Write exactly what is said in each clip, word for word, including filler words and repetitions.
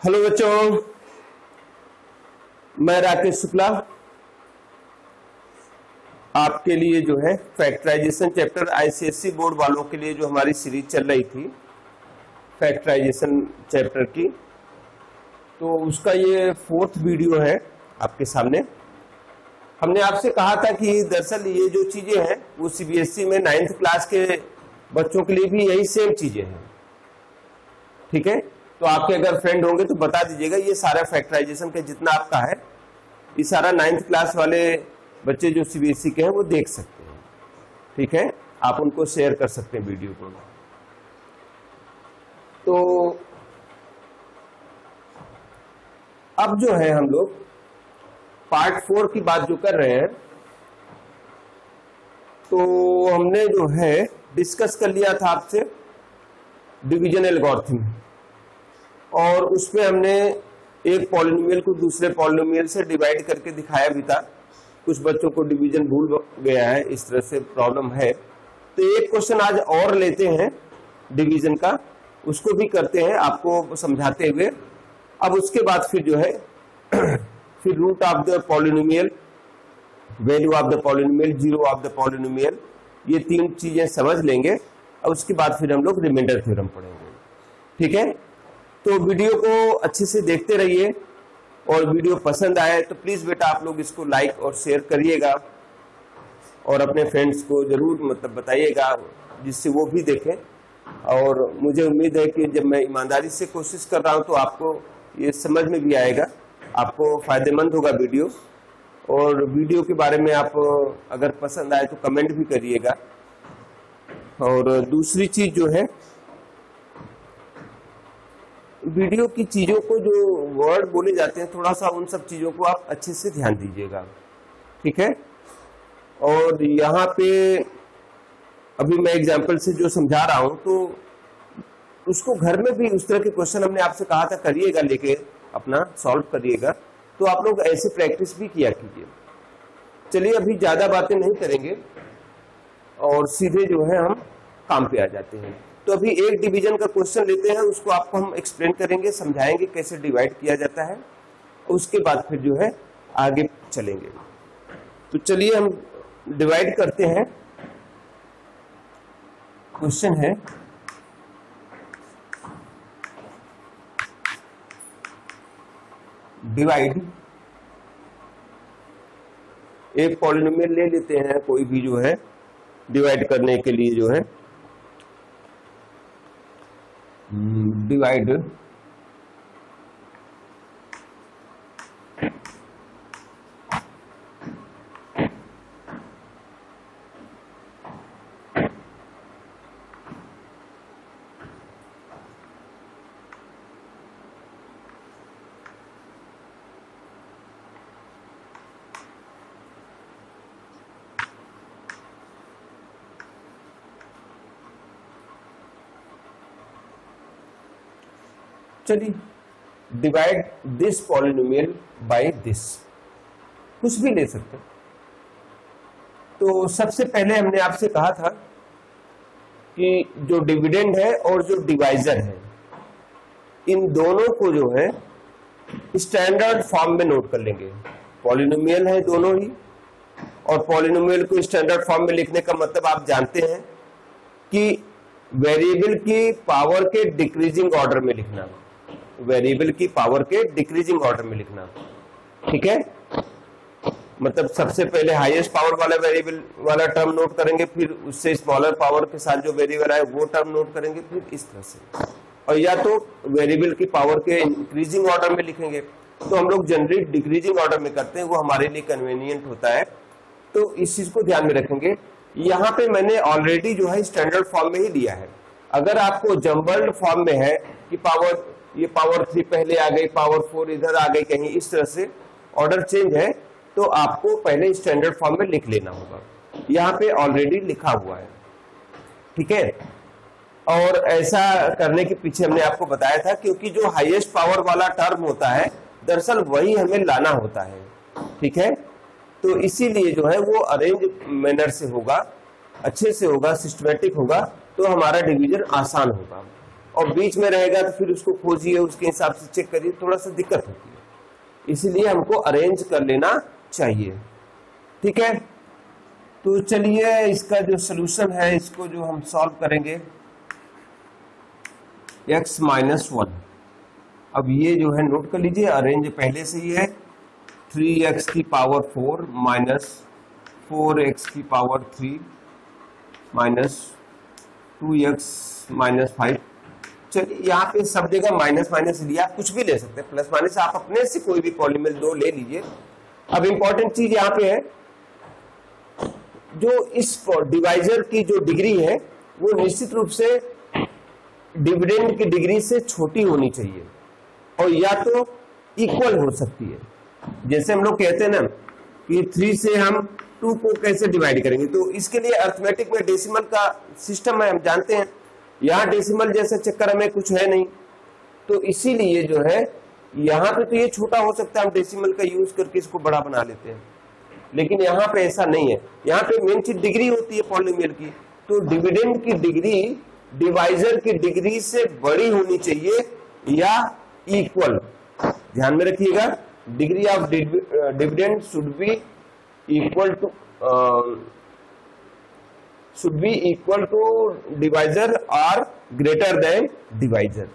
Hello बच्चों, मैं राकेश शुक्ला आपके लिए जो है फैक्टराइजेशन चैप्टर आईसीएसई बोर्ड वालों के लिए जो हमारी सीरीज चल रही थी फैक्टराइजेशन चैप्टर की, तो उसका ये फोर्थ वीडियो है आपके सामने। हमने आपसे कहा था कि दरअसल ये जो चीजें हैं वो सीबीएसई में नाइन्थ क्लास के बच्चों के लिए भी यही सेम चीजें हैं, ठीक है। तो आपके अगर फ्रेंड होंगे तो बता दीजिएगा, ये सारा फैक्टराइजेशन का जितना आपका है ये सारा नाइन्थ क्लास वाले बच्चे जो सीबीएसई के हैं वो देख सकते हैं, ठीक है। आप उनको शेयर कर सकते हैं वीडियो को। तो अब जो है हम लोग पार्ट फोर की बात जो कर रहे हैं, तो हमने जो है डिस्कस कर लिया था आपसे डिवीजन एल्गोरिथम, और उसमें हमने एक पॉलिनोमियल को दूसरे पॉलिनोमियल से डिवाइड करके दिखाया भी था। कुछ बच्चों को डिवीजन भूल गया है, इस तरह से प्रॉब्लम है। तो एक क्वेश्चन आज और लेते हैं डिवीजन का, उसको भी करते हैं आपको समझाते हुए। अब उसके बाद फिर जो है फिर root of the polynomial, value of the polynomial, zero of the polynomial, ये तीन चीजें समझ लेंगे। अब उसके बाद फिर हम लोग रिमाइंडर थ्योरम पढ़ेंगे, ठीक है। तो वीडियो को अच्छे से देखते रहिए, और वीडियो पसंद आए तो प्लीज बेटा आप लोग इसको लाइक और शेयर करिएगा, और अपने फ्रेंड्स को जरूर मतलब बताइएगा जिससे वो भी देखें। और मुझे उम्मीद है कि जब मैं ईमानदारी से कोशिश कर रहा हूं तो आपको ये समझ में भी आएगा, आपको फायदेमंद होगा वीडियो। और वीडियो के बारे में आप अगर पसंद आए तो कमेंट भी करिएगा। और दूसरी चीज जो है, वीडियो की चीजों को जो वर्ड बोले जाते हैं थोड़ा सा उन सब चीजों को आप अच्छे से ध्यान दीजिएगा, ठीक है। और यहाँ पे अभी मैं एग्जांपल से जो समझा रहा हूं तो उसको घर में भी उस तरह के क्वेश्चन हमने आपसे कहा था करिएगा, लेके अपना सॉल्व करिएगा। तो आप लोग ऐसे प्रैक्टिस भी किया कीजिए। चलिए अभी ज्यादा बातें नहीं करेंगे और सीधे जो है हम काम पे आ जाते हैं। तो अभी एक डिवीजन का क्वेश्चन लेते हैं, उसको आपको हम एक्सप्लेन करेंगे, समझाएंगे कैसे डिवाइड किया जाता है। उसके बाद फिर जो है आगे चलेंगे। तो चलिए हम डिवाइड करते हैं। क्वेश्चन है डिवाइड, एक पॉलिनोमियल ले लेते हैं कोई भी जो है डिवाइड करने के लिए जो है डिवाइड चलिए divide this polynomial by this, कुछ भी ले सकते। तो सबसे पहले हमने आपसे कहा था कि जो डिविडेंड है और जो डिवाइजर है, इन दोनों को जो है स्टैंडर्ड फॉर्म में नोट कर लेंगे। पॉलिनोमियल है दोनों ही, और पॉलिनोमियल को स्टैंडर्ड फॉर्म में लिखने का मतलब आप जानते हैं कि वेरिएबल की पावर के डिक्रीजिंग ऑर्डर में लिखना, वेरिएबल की पावर के डिक्रीजिंग ऑर्डर में लिखना, ठीक है। मतलब सबसे पहले हाईएस्ट पावर वाला वेरिएबल वाला टर्म नोट करेंगे, फिर उससे स्मॉलर पावर के साथ जो वेरिएबल आए वो टर्म नोट करेंगे, फिर इस तरह से। और या तो वेरिएबल की पावर के इंक्रीजिंग ऑर्डर में लिखेंगे, तो हम लोग जनरली डिक्रीजिंग ऑर्डर में करते हैं, वो हमारे लिए कन्वीनियंट होता है। तो इस चीज को ध्यान में रखेंगे। यहाँ पे मैंने ऑलरेडी जो है स्टैंडर्ड फॉर्म में ही लिया है। अगर आपको जम्बल्ड फॉर्म में है कि पावर ये पावर थ्री पहले आ गई, पावर फोर इधर आ गई, कहीं इस तरह से ऑर्डर चेंज है, तो आपको पहले स्टैंडर्ड फॉर्म में लिख लेना होगा। यहाँ पे ऑलरेडी लिखा हुआ है, ठीक है। और ऐसा करने के पीछे हमने आपको बताया था क्योंकि जो हाईएस्ट पावर वाला टर्म होता है दरअसल वही हमें लाना होता है, ठीक है। तो इसीलिए जो है वो अरेंज मैनर से होगा, अच्छे से होगा, सिस्टमेटिक होगा, तो हमारा डिवीजन आसान होगा। और बीच में रहेगा तो फिर उसको खोजिए, उसके हिसाब से चेक करिए, थोड़ा सा दिक्कत होती है। इसलिए हमको अरेंज कर लेना चाहिए। ठीक है, तो चलिए इसका जो सलूशन है इसको जो हम सॉल्व करेंगे, x माइनस वन। अब ये जो है नोट कर लीजिए, अरेंज पहले से ही है, थ्री एक्स की power four minus four x की power three minus two x minus five. चलिए यहाँ पे सब जगह माइनस माइनस लिया, आप कुछ भी ले सकते हैं, प्लस माइनस आप अपने से कोई भी पॉलीनोमियल दो ले लीजिए। अब इंपॉर्टेंट चीज यहाँ पे है, जो इस डिवाइजर की जो डिग्री है वो निश्चित रूप से डिविडेंड की डिग्री से छोटी होनी चाहिए और या तो इक्वल हो सकती है। जैसे हम लोग कहते हैं ना कि थ्री से हम टू को कैसे डिवाइड करेंगे, तो इसके लिए अर्थमेटिक में डेसिमल का सिस्टम है, हम जानते हैं। यहाँ डेसिमल जैसा चक्कर हमें कुछ है नहीं, तो इसीलिए जो है यहाँ पे तो ये छोटा हो सकता है, हम डेसिमल का यूज करके इसको बड़ा बना लेते हैं, लेकिन यहाँ पे ऐसा नहीं है। यहाँ पे मेन चीज डिग्री होती है पॉलीनोमियल की, तो डिविडेंड की डिग्री डिवाइजर की डिग्री से बड़ी होनी चाहिए या इक्वल। ध्यान में रखिएगा, degree of dividend should be equal to should be equal to divisor और ग्रेटर देन डिवाइजर।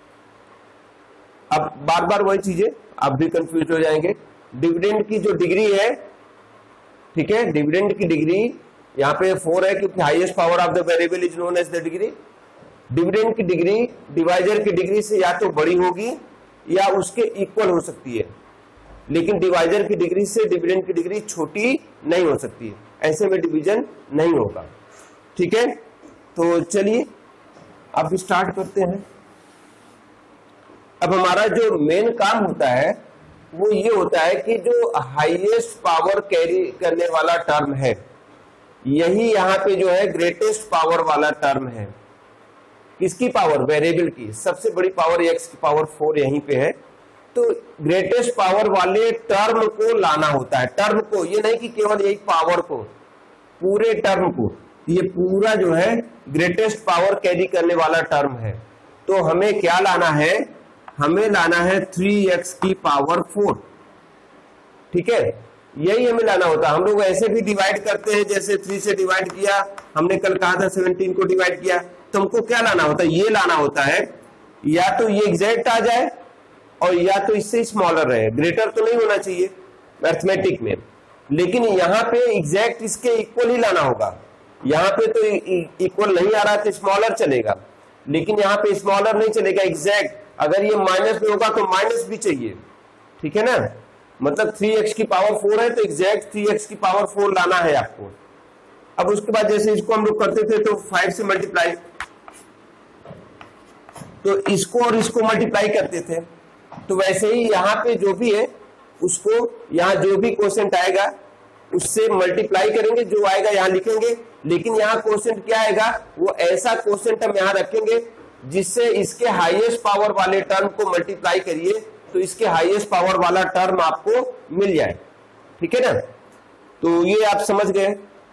अब बार बार वही चीजें, आप भी कंफ्यूज हो जाएंगे। डिविडेंड की जो डिग्री है, ठीक है, डिविडेंड की डिग्री यहाँ पे फोर है क्योंकि highest power of the variable is known as the degree. Dividend की डिग्री डिवाइजर की डिग्री से या तो बड़ी होगी या उसके इक्वल हो सकती है, लेकिन डिवाइजर की डिग्री से डिविडेंड की डिग्री छोटी नहीं हो सकती है, ऐसे में डिवीजन नहीं होगा। ठीक है, तो चलिए अब स्टार्ट करते हैं। अब हमारा जो मेन काम होता है वो ये होता है कि जो हाईएस्ट पावर कैरी करने वाला टर्म है, यही यहाँ पे जो है ग्रेटेस्ट पावर वाला टर्म है। किसकी पावर? वेरिएबल की। सबसे बड़ी पावर एक्स की पावर फोर यहीं पे है, तो ग्रेटेस्ट पावर वाले टर्म को लाना होता है। टर्म को, ये नहीं कि केवल यही पावर को, पूरे टर्म को। ये पूरा जो है ग्रेटेस्ट पावर कैरी करने वाला टर्म है, तो हमें क्या लाना है? हमें लाना है थ्री एक्स की पावर फोर। ठीक है, यही हमें लाना होता है। हम लोग ऐसे भी डिवाइड करते हैं, जैसे थ्री से डिवाइड किया, हमने कल कहा था सेवनटीन को डिवाइड किया, तो हमको क्या लाना होता है? ये लाना होता है, या तो ये एग्जैक्ट आ जाए और या तो इससे स्मॉलर रहे। ग्रेटर तो नहीं होना चाहिए अर्थमेटिक में, लेकिन यहाँ पे एग्जैक्ट इसके इक्वल ही लाना होगा। यहाँ पे तो इक्वल नहीं आ रहा तो स्मॉलर चलेगा, लेकिन यहाँ पे स्मॉलर नहीं चलेगा, एग्जैक्ट। अगर ये माइनस में होगा तो माइनस भी चाहिए। ठीक है ना, मतलब थ्री एक्स की पावर फोर है तो एग्जैक्ट थ्री एक्स की पावर फोर लाना है आपको। अब उसके बाद जैसे इसको हम लोग करते थे तो फाइव से मल्टीप्लाई, तो इसको और इसको मल्टीप्लाई करते थे, तो वैसे ही यहाँ पे जो भी है उसको, यहाँ जो भी क्वोशेंट आएगा उससे मल्टीप्लाई करेंगे, जो आएगा यहाँ लिखेंगे। लेकिन यहाँ क्वोशेंट क्या आएगा? वो ऐसा क्वोशेंट हम यहाँ रखेंगे जिससे इसके हाईएस्ट पावर वाले टर्म को मल्टीप्लाई करिए तो इसके हाईएस्ट पावर वाला टर्म आपको मिल जाए। ठीक है ना, तो ये आप समझ गए।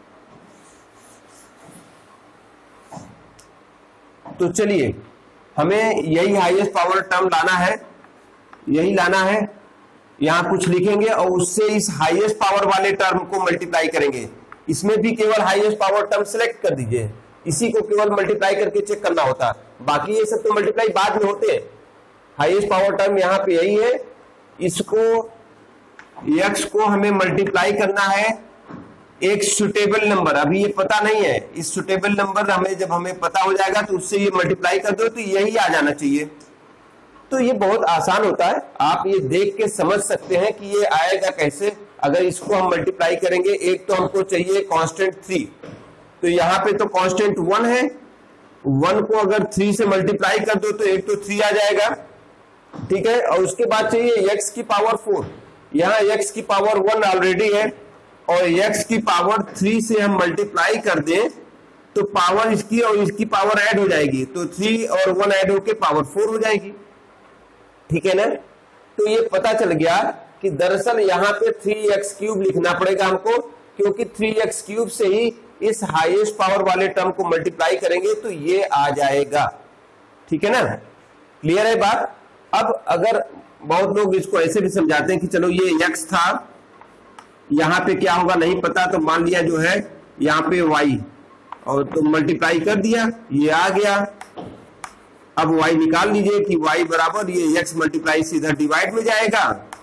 तो चलिए, हमें यही हाईएस्ट पावर टर्म लाना है, यही लाना है। यहां कुछ लिखेंगे और उससे इस हाईएस्ट पावर वाले टर्म को मल्टीप्लाई करेंगे। इसमें भी केवल हाईएस्ट पावर टर्म सेलेक्ट कर दीजिए, इसी को केवल मल्टीप्लाई करके चेक करना होता है, बाकी ये सब तो मल्टीप्लाई बाद में होते हैं। हाईएस्ट पावर टर्म यहाँ पे यही है, इसको x को हमें मल्टीप्लाई करना है एक सुटेबल नंबर। अभी ये पता नहीं है, इस सुटेबल नंबर हमें जब हमें पता हो जाएगा तो उससे ये मल्टीप्लाई कर दो तो यही आ जाना चाहिए। तो ये बहुत आसान होता है, आप ये देख के समझ सकते हैं कि ये आएगा कैसे। अगर इसको हम मल्टीप्लाई करेंगे, एक तो हमको चाहिए कांस्टेंट थ्री, तो यहाँ पे तो कांस्टेंट वन है, वन को अगर थ्री से मल्टीप्लाई कर दो तो एक तो थ्री आ जाएगा। ठीक है, और उसके बाद चाहिए x की पावर फोर। यहाँ x की पावर वन ऑलरेडी है और x की पावर थ्री से हम मल्टीप्लाई कर दें तो पावर इसकी और इसकी पावर ऐड हो जाएगी, तो थ्री और वन ऐड होके पावर फोर हो जाएगी। ठीक है ना, तो ये पता चल गया कि दरअसल यहाँ पे थ्री एक्स क्यूब लिखना पड़ेगा हमको, क्योंकि थ्री एक्स क्यूब से ही इस हाईएस्ट पावर वाले टर्म को मल्टीप्लाई करेंगे तो ये आ जाएगा। ठीक है ना, क्लियर है बात। अब अगर बहुत लोग इसको ऐसे भी समझाते हैं कि चलो ये x था, यहाँ पे क्या होगा नहीं पता, तो मान लिया जो है यहाँ पे y, और तो मल्टीप्लाई कर दिया, ये आ गया। अब y निकाल लीजिए कि y बराबर ये x मल्टीप्लाई से इधर डिवाइड में जाएगा,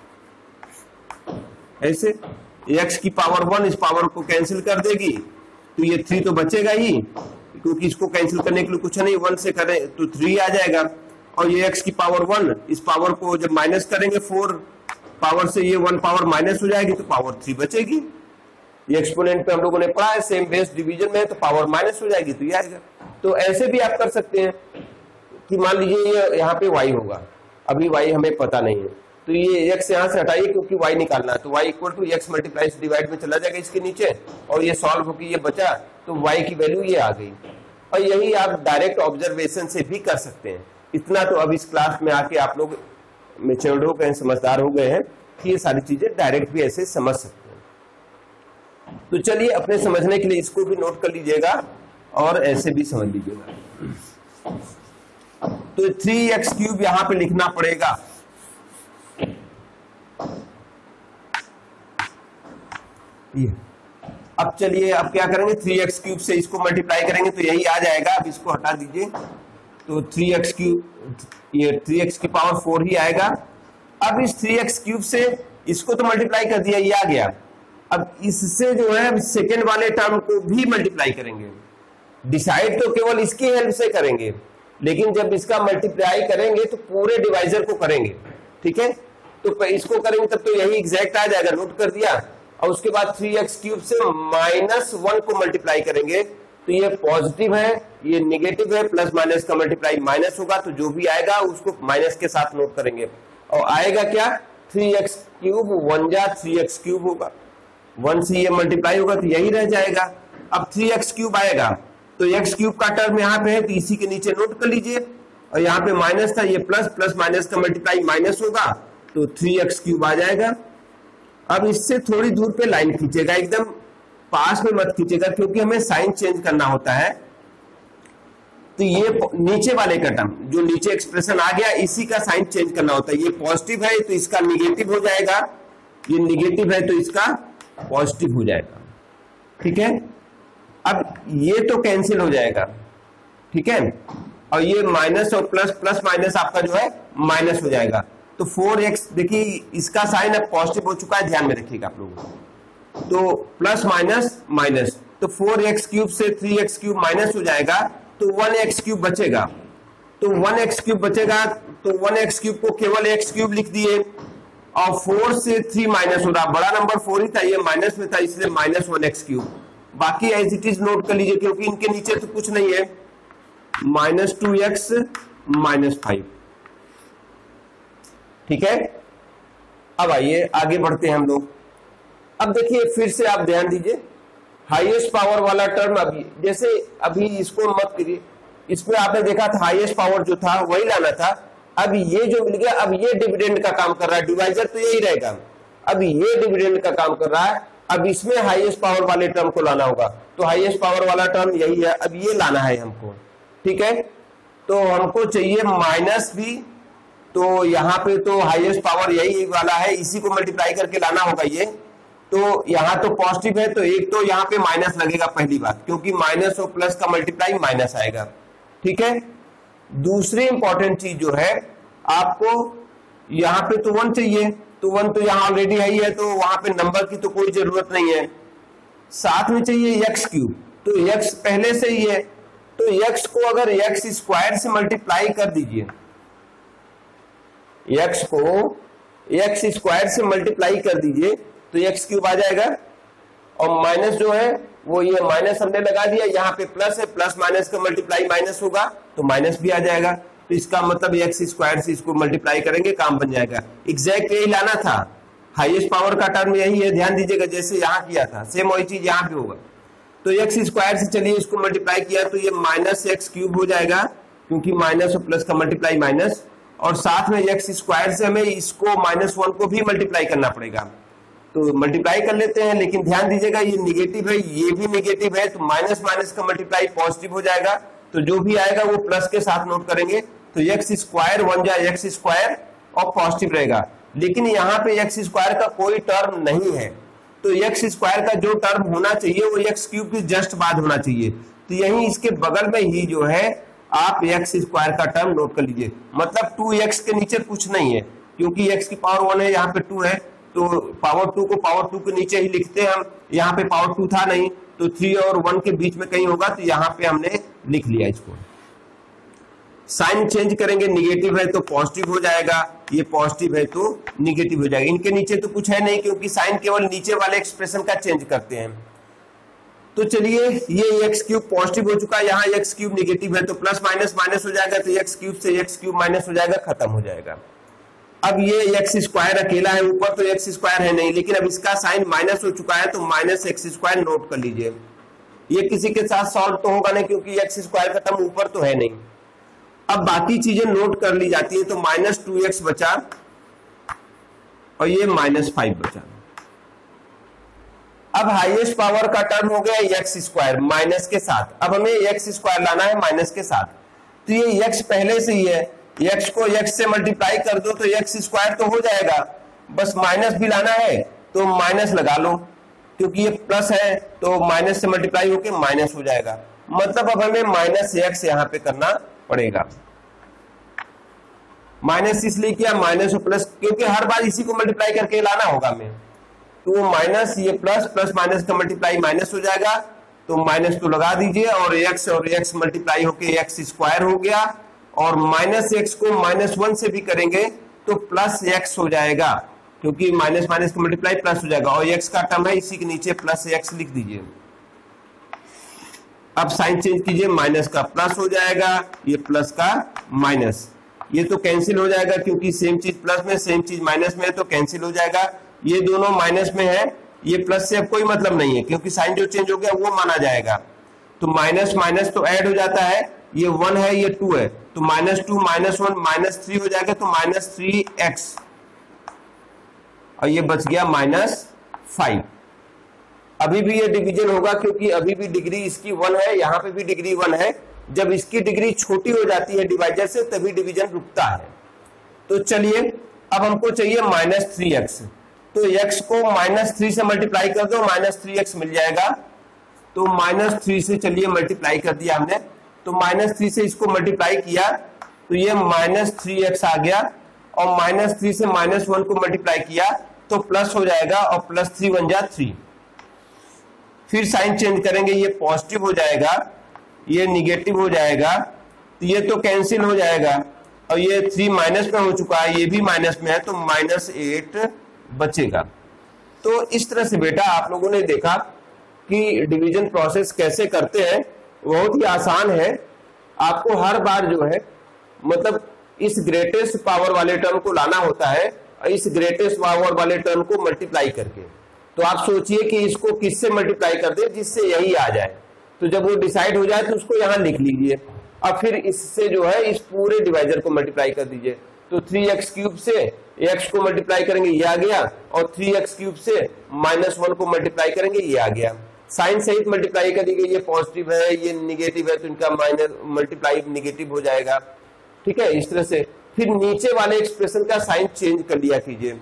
ऐसे x की पावर वन इस पावर को कैंसिल कर देगी, तो ये थ्री तो बचेगा ही, क्योंकि इसको कैंसिल करने के लिए कुछ नहीं, वन से करें तो थ्री आ जाएगा। और ये x की पावर वन इस पावर को जब माइनस करेंगे फोर पावर से, ये वन पावर माइनस हो जाएगी, तो पावर थ्री बचेगी। ये एक्सपोनेंट पे हम लोगों ने पढ़ा है, सेम बेस डिवीजन में है, तो पावर माइनस हो जाएगी, तो ये आएगा। तो ऐसे भी आप कर सकते हैं कि मान लीजिए ये यहाँ पे y होगा, अभी y हमें पता नहीं है, तो ये x यहाँ से हटाइए क्योंकि y निकालना है, तो y equal to x multiply divide में चला जाएगा इसके नीचे, और ये सॉल्व होकर ये बचा, तो y की वैल्यू ये आ गई। और यही आप डायरेक्ट ऑब्जर्वेशन से भी कर सकते हैं। इतना तो अब इस क्लास में आके आप लोग मैच्योर्ड हो गए, समझदार हो गए हैं कि ये सारी चीजें डायरेक्ट भी ऐसे समझ सकते हैं। तो चलिए अपने समझने के लिए इसको भी नोट कर लीजिएगा और ऐसे भी समझ लीजिएगा। तो थ्री एक्स क्यूब यहां पे लिखना पड़ेगा, ये। अब चलिए अब क्या करेंगे, थ्री एक्स क्यूब से इसको मल्टीप्लाई करेंगे तो यही आ जाएगा। अब इसको हटा दीजिए, तो थ्री एक्स क्यूब, ये थ्री एक्स की पावर फोर ही आएगा। अब इस थ्री एक्स क्यूब से इसको तो मल्टीप्लाई कर दिया, ये आ गया। अब इससे जो है सेकेंड वाले टर्म को भी मल्टीप्लाई करेंगे। डिसाइड तो केवल इसकी हेल्प से करेंगे, लेकिन जब इसका मल्टीप्लाई करेंगे तो पूरे डिवाइजर को करेंगे, ठीक है। तो इसको करेंगे तब तो यही एग्जैक्ट आ जाएगा, नोट कर दिया। और उसके बाद थ्री एक्स क्यूब से माइनस वन को मल्टीप्लाई करेंगे, तो ये पॉजिटिव है, ये निगेटिव है, प्लस माइनस का मल्टीप्लाई माइनस होगा, तो जो भी आएगा उसको माइनस के साथ नोट करेंगे। और आएगा क्या, थ्री एक्स क्यूब वन जा थ्री एक्स क्यूब होगा, वन से ये मल्टीप्लाई होगा तो यही रह जाएगा। अब थ्री एक्स क्यूब आएगा, तो एक्स क्यूब का टर्म यहाँ पे है, तो इसी के नीचे नोट कर लीजिए। और यहाँ पे माइनस था, ये प्लस, प्लस माइनस का मल्टीप्लाई माइनस होगा, तो थ्री एक्स क्यूब आ जाएगा। अब इससे थोड़ी दूर पे लाइन खींचेगा, एकदम पास में मत खींचेगा, क्योंकि हमें साइन चेंज करना होता है। तो ये नीचे वाले का टर्म जो नीचे एक्सप्रेशन आ गया, इसी का साइन चेंज करना होता है। ये पॉजिटिव है तो इसका निगेटिव हो जाएगा, ये निगेटिव है तो इसका पॉजिटिव हो जाएगा, ठीक है। अब ये तो कैंसिल हो जाएगा, ठीक है। और ये माइनस और प्लस, प्लस माइनस आपका जो है माइनस हो जाएगा। तो फोर एक्स, देखिए इसका साइन अब पॉजिटिव हो चुका है, ध्यान में रखिएगा आप लोगों। तो प्लस माइनस माइनस, तो फोर एक्स क्यूब से थ्री एक्स क्यूब माइनस हो जाएगा, तो वन एक्स क्यूब बचेगा। तो वन एक्स क्यूब बचेगा, तो वन एक्स क्यूब को केवल एक्स क्यूब लिख दिए, और फोर से थ्री माइनस हो रहा, बड़ा नंबर फोर ही था, ये माइनस में था, इसलिए माइनस वन एक्स क्यूब। बाकी एज इट इज नोट कर लीजिए, क्योंकि इनके नीचे तो कुछ नहीं है। Minus two x minus five, ठीक है। अब आइए आगे बढ़ते हैं हम लोग। अब देखिए फिर से आप ध्यान दीजिए, हाईएस्ट पावर वाला टर्म, अभी जैसे अभी इसको मत करिए, इसमें आपने देखा था हाईएस्ट पावर जो था वही लाना था। अब ये जो मिल गया, अब ये डिविडेंड का काम कर रहा है, डिवाइजर तो यही रहेगा। अब ये डिविडेंड का काम कर रहा है, अब इसमें हाईएस्ट पावर वाले टर्म को लाना होगा। तो हाईएस्ट पावर वाला टर्म यही है, अब ये लाना है हमको, ठीक है। तो हमको चाहिए माइनस भी, तो यहाँ पे तो हाईएस्ट पावर यही वाला है, इसी को मल्टीप्लाई करके लाना होगा ये। तो यहाँ तो पॉजिटिव है, तो एक तो यहाँ पे माइनस लगेगा पहली बात, क्योंकि माइनस और प्लस का मल्टीप्लाई माइनस आएगा, ठीक है। दूसरी इंपॉर्टेंट चीज जो है, आपको यहाँ पे तो वन चाहिए, तो वन तो यहाँ ऑलरेडी है ही है, तो वहां पे नंबर की तो कोई जरूरत नहीं है। साथ में चाहिए एक्स क्यूब, तो एक्स पहले से ही है, तो एक्स को अगर एक्स स्क्वायर से मल्टीप्लाई कर दीजिए, एक्स को एक्स स्क्वायर से मल्टीप्लाई कर दीजिए, तो एक्स क्यूब आ जाएगा। और माइनस जो है वो ये माइनस हमने लगा दिया, यहाँ पे प्लस है, प्लस माइनस का मल्टीप्लाई माइनस होगा, तो माइनस भी आ जाएगा। तो इसका मतलब एक्स स्क्वायर से इसको मल्टीप्लाई करेंगे, काम बन जाएगा। एग्जैक्ट यही लाना था, हाईएस्ट पावर का टर्म यही है, ध्यान दीजिएगा, जैसे यहाँ किया था सेम वही चीज यहाँ पे होगा। तो एक्स स्क्वायर से चलिए इसको मल्टीप्लाई किया, तो ये माइनस एक्स क्यूब हो जाएगा, क्योंकि माइनस और प्लस का मल्टीप्लाई माइनस, और साथ में एक्स स्क्वायर से हमें इसको माइनस वन को भी मल्टीप्लाई करना पड़ेगा। तो मल्टीप्लाई कर लेते हैं, लेकिन ध्यान दीजिएगा ये निगेटिव है, ये भी निगेटिव है, तो माइनस माइनस का मल्टीप्लाई पॉजिटिव हो जाएगा, तो जो भी आएगा वो प्लस के साथ नोट करेंगे। तो एक्स स्क्वायर वन जा एक्स स्क्वायर और पॉजिटिव रहेगा, लेकिन यहाँ पे एक्स स्क्वायर का कोई टर्म नहीं है, तो एक्स स्क्वायर का जो टर्म होना चाहिए वो एक्स क्यूब के जस्ट बाद होना चाहिए। तो यही इसके बगल में ही जो है आप एक्स स्क्वायर का टर्म नोट कर लीजिए, मतलब टू एक्स के नीचे कुछ नहीं है, क्योंकि एक्स की पावर वन है, यहाँ पे टू है, तो पावर टू को पावर टू के नीचे ही लिखते हैं हम, यहाँ पे पावर टू था नहीं, तो थ्री और वन के बीच में कहीं होगा, तो यहाँ पे हमने लिख लिया इसको। साइन चेंज करेंगे, निगेटिव है तो पॉजिटिव हो जाएगा, ये पॉजिटिव है तो निगेटिव हो जाएगा। इनके नीचे तो कुछ है नहीं, क्योंकि साइन केवल नीचे वाले एक्सप्रेशन का चेंज करते हैं। तो चलिए ये एक्स क्यूब पॉजिटिव हो चुका है, यहाँ एक्स क्यूब निगेटिव है, तो प्लस माइनस माइनस हो जाएगा, तो एक्स क्यूब से एक्स क्यूब माइनस हो जाएगा, खत्म हो जाएगा। अब ये एक्स स्क्वायर अकेला है ऊपर, तो एक्स स्क्वायर है नहीं, लेकिन अब इसका साइन माइनस हो चुका है, तो माइनस एक्स स्क्वायर नोट कर लीजिए। ये किसी के साथ सॉल्व तो होगा नहीं, क्योंकि एक्स स्क्वायर का टर्म ऊपर तो है नहीं। अब बाकी चीजें नोट कर ली जाती है, तो माइनस टू एक्स बचा और ये माइनस फाइव बचा। अब हाईएस्ट पावर का टर्म हो गया एक्स स्क्वायर माइनस के साथ, अब हमें एक्स स्क्वायर लाना है माइनस के साथ, तो ये एक्स पहले से ही है, एक्स को एक्स से मल्टीप्लाई कर दो तो एक्स स्क्वायर तो हो जाएगा, बस माइनस भी लाना है तो माइनस लगा लो, क्योंकि ये प्लस है तो माइनस से मल्टीप्लाई होके माइनस हो जाएगा, मतलब अब हमें माइनस एक्स यहां पे करना पड़ेगा। माइनस इसलिए किया, माइनस और प्लस, क्योंकि हर बार इसी को मल्टीप्लाई करके लाना होगा हमें, तो वो माइनस ये प्लस प्लस माइनस का मल्टीप्लाई माइनस हो जाएगा, तो माइनस तो लगा दीजिए, और एक्स और एक्स मल्टीप्लाई होके एक्स स्क्वायर हो गया, और माइनस एक्स को माइनस वन से भी करेंगे तो प्लस एक्स हो जाएगा, क्योंकि माइनस माइनस का मल्टीप्लाई प्लस हो जाएगा, और एक्स का टर्म है, इसी के नीचे प्लस एक्स लिख दीजिए। अब साइन चेंज कीजिए, माइनस का प्लस हो जाएगा, ये प्लस का माइनस, ये तो कैंसिल हो जाएगा, क्योंकि सेम चीज प्लस में सेम चीज माइनस में है, तो कैंसिल हो जाएगा। ये दोनों माइनस में है, ये प्लस से अब कोई मतलब नहीं है, क्योंकि साइन जो चेंज हो गया वो माना जाएगा, तो माइनस माइनस तो ऐड हो जाता है, ये वन है ये टू है, तो minus two minus one minus three हो जाएगा, तो माइनस थ्री एक्स, और ये बच गया माइनस फाइव। अभी भी ये डिवीजन होगा, क्योंकि अभी भी डिग्री इसकी वन है, यहाँ पे भी डिग्री वन है, जब इसकी डिग्री छोटी हो जाती है डिवाइजर से तभी डिवीजन रुकता है। तो चलिए अब हमको चाहिए माइनस थ्री एक्स, तो x को माइनस थ्री से मल्टीप्लाई कर दो, माइनस थ्री एक्स मिल जाएगा, तो माइनस थ्री से चलिए मल्टीप्लाई कर दिया हमने, तो माइनस थ्री से इसको मल्टीप्लाई किया तो ये माइनस थ्री एक्स आ गया, और माइनस थ्री से माइनस वन को मल्टीप्लाई किया तो प्लस हो जाएगा, और प्लस थ्री वन जा थ्री। फिर साइन चेंज करेंगे, ये पॉजिटिव हो जाएगा, ये निगेटिव हो जाएगा, तो ये तो कैंसिल हो जाएगा, और ये थ्री माइनस में हो चुका है, ये भी माइनस में है, तो माइनस एट बचेगा। तो इस तरह से बेटा आप लोगों ने देखा कि डिवीजन प्रोसेस कैसे करते हैं, बहुत ही आसान है। आपको हर बार जो है मतलब इस ग्रेटेस्ट पावर वाले टर्म को लाना होता है, इस ग्रेटेस्ट पावर वाले टर्म को मल्टीप्लाई करके। तो आप सोचिए कि इसको किससे मल्टीप्लाई कर दे जिससे यही आ जाए, तो जब वो डिसाइड हो जाए तो उसको यहाँ लिख लीजिए, अब फिर इससे जो है इस पूरे डिवाइजर को मल्टीप्लाई कर दीजिए, तो थ्री एक्स क्यूब से x को मल्टीप्लाई करेंगे ये आ गया, और थ्री एक्स क्यूब से माइनस वन को मल्टीप्लाई करेंगे ये आ गया, साइन सहित मल्टीप्लाई करेंगे, ये पॉजिटिव है ये निगेटिव है, तो इनका माइनस मल्टीप्लाई निगेटिव हो जाएगा, ठीक है। इस तरह से फिर नीचे वाले एक्सप्रेशन का साइन चेंज कर लिया कीजिए,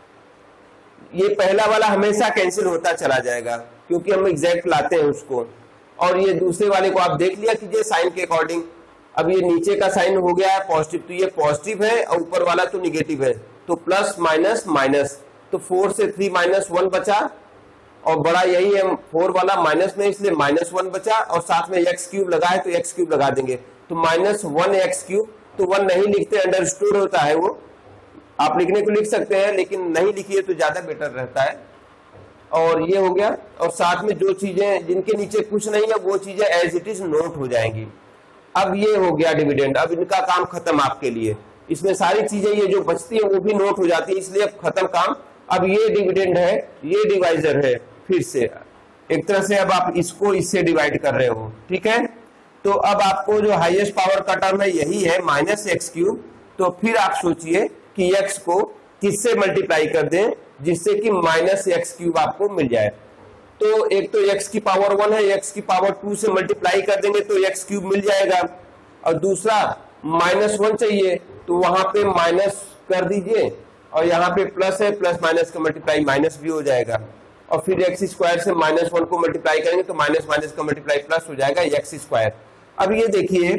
ये पहला वाला हमेशा कैंसिल होता चला जाएगा, क्योंकि हम एग्जैक्ट लाते हैं उसको, और ये दूसरे वाले को आप देख लिया कीजिए साइन के अकॉर्डिंग। अब ये नीचे का साइन हो गया है पॉजिटिव, तो ये पॉजिटिव है, और ऊपर वाला तो निगेटिव है, तो प्लस माइनस माइनस, तो फोर से थ्री माइनस वन बचा, और बड़ा यही है फोर वाला माइनस में, इसलिए माइनस वन बचा, और साथ में एक्स क्यूब लगा है तो एक्स क्यूब लगा देंगे, तो माइनस वन एक्स क्यूब, तो वन नहीं लिखते, अंडरस्टूड होता है वो, आप लिखने को लिख सकते हैं लेकिन नहीं लिखिए तो ज्यादा बेटर रहता है। और ये हो गया, और साथ में जो चीजें जिनके नीचे कुछ नहीं है वो चीजें एज इट इज नोट हो जाएंगी। अब ये हो गया डिविडेंड, अब इनका काम खत्म आपके लिए, इसमें सारी चीजें ये जो बचती है वो भी नोट हो जाती है, इसलिए अब खत्म काम। अब ये डिविडेंड है, ये डिवाइजर है, फिर से एक तरह से अब आप इसको इससे डिवाइड कर रहे हो, ठीक है। तो अब आपको जो हाईएस्ट पावर का टर्म है यही है माइनस एक्स क्यूब, तो फिर आप सोचिए कि एक्स को किससे मल्टीप्लाई कर दें जिससे कि माइनस एक्स क्यूब आपको मिल जाए। तो एक तो x की पावर वन है, x की पावर टू से मल्टीप्लाई कर देंगे तो x क्यूब मिल जाएगा, और दूसरा माइनस वन चाहिए तो वहां पे माइनस कर दीजिए, और यहाँ पे प्लस है, प्लस माइनस का मल्टीप्लाई माइनस भी हो जाएगा, और फिर एक्स स्क्वायर से माइनस वन को मल्टीप्लाई करेंगे तो माइनस माइनस का मल्टीप्लाई प्लस हो जाएगा एक्स स्क्वायर। अब ये देखिए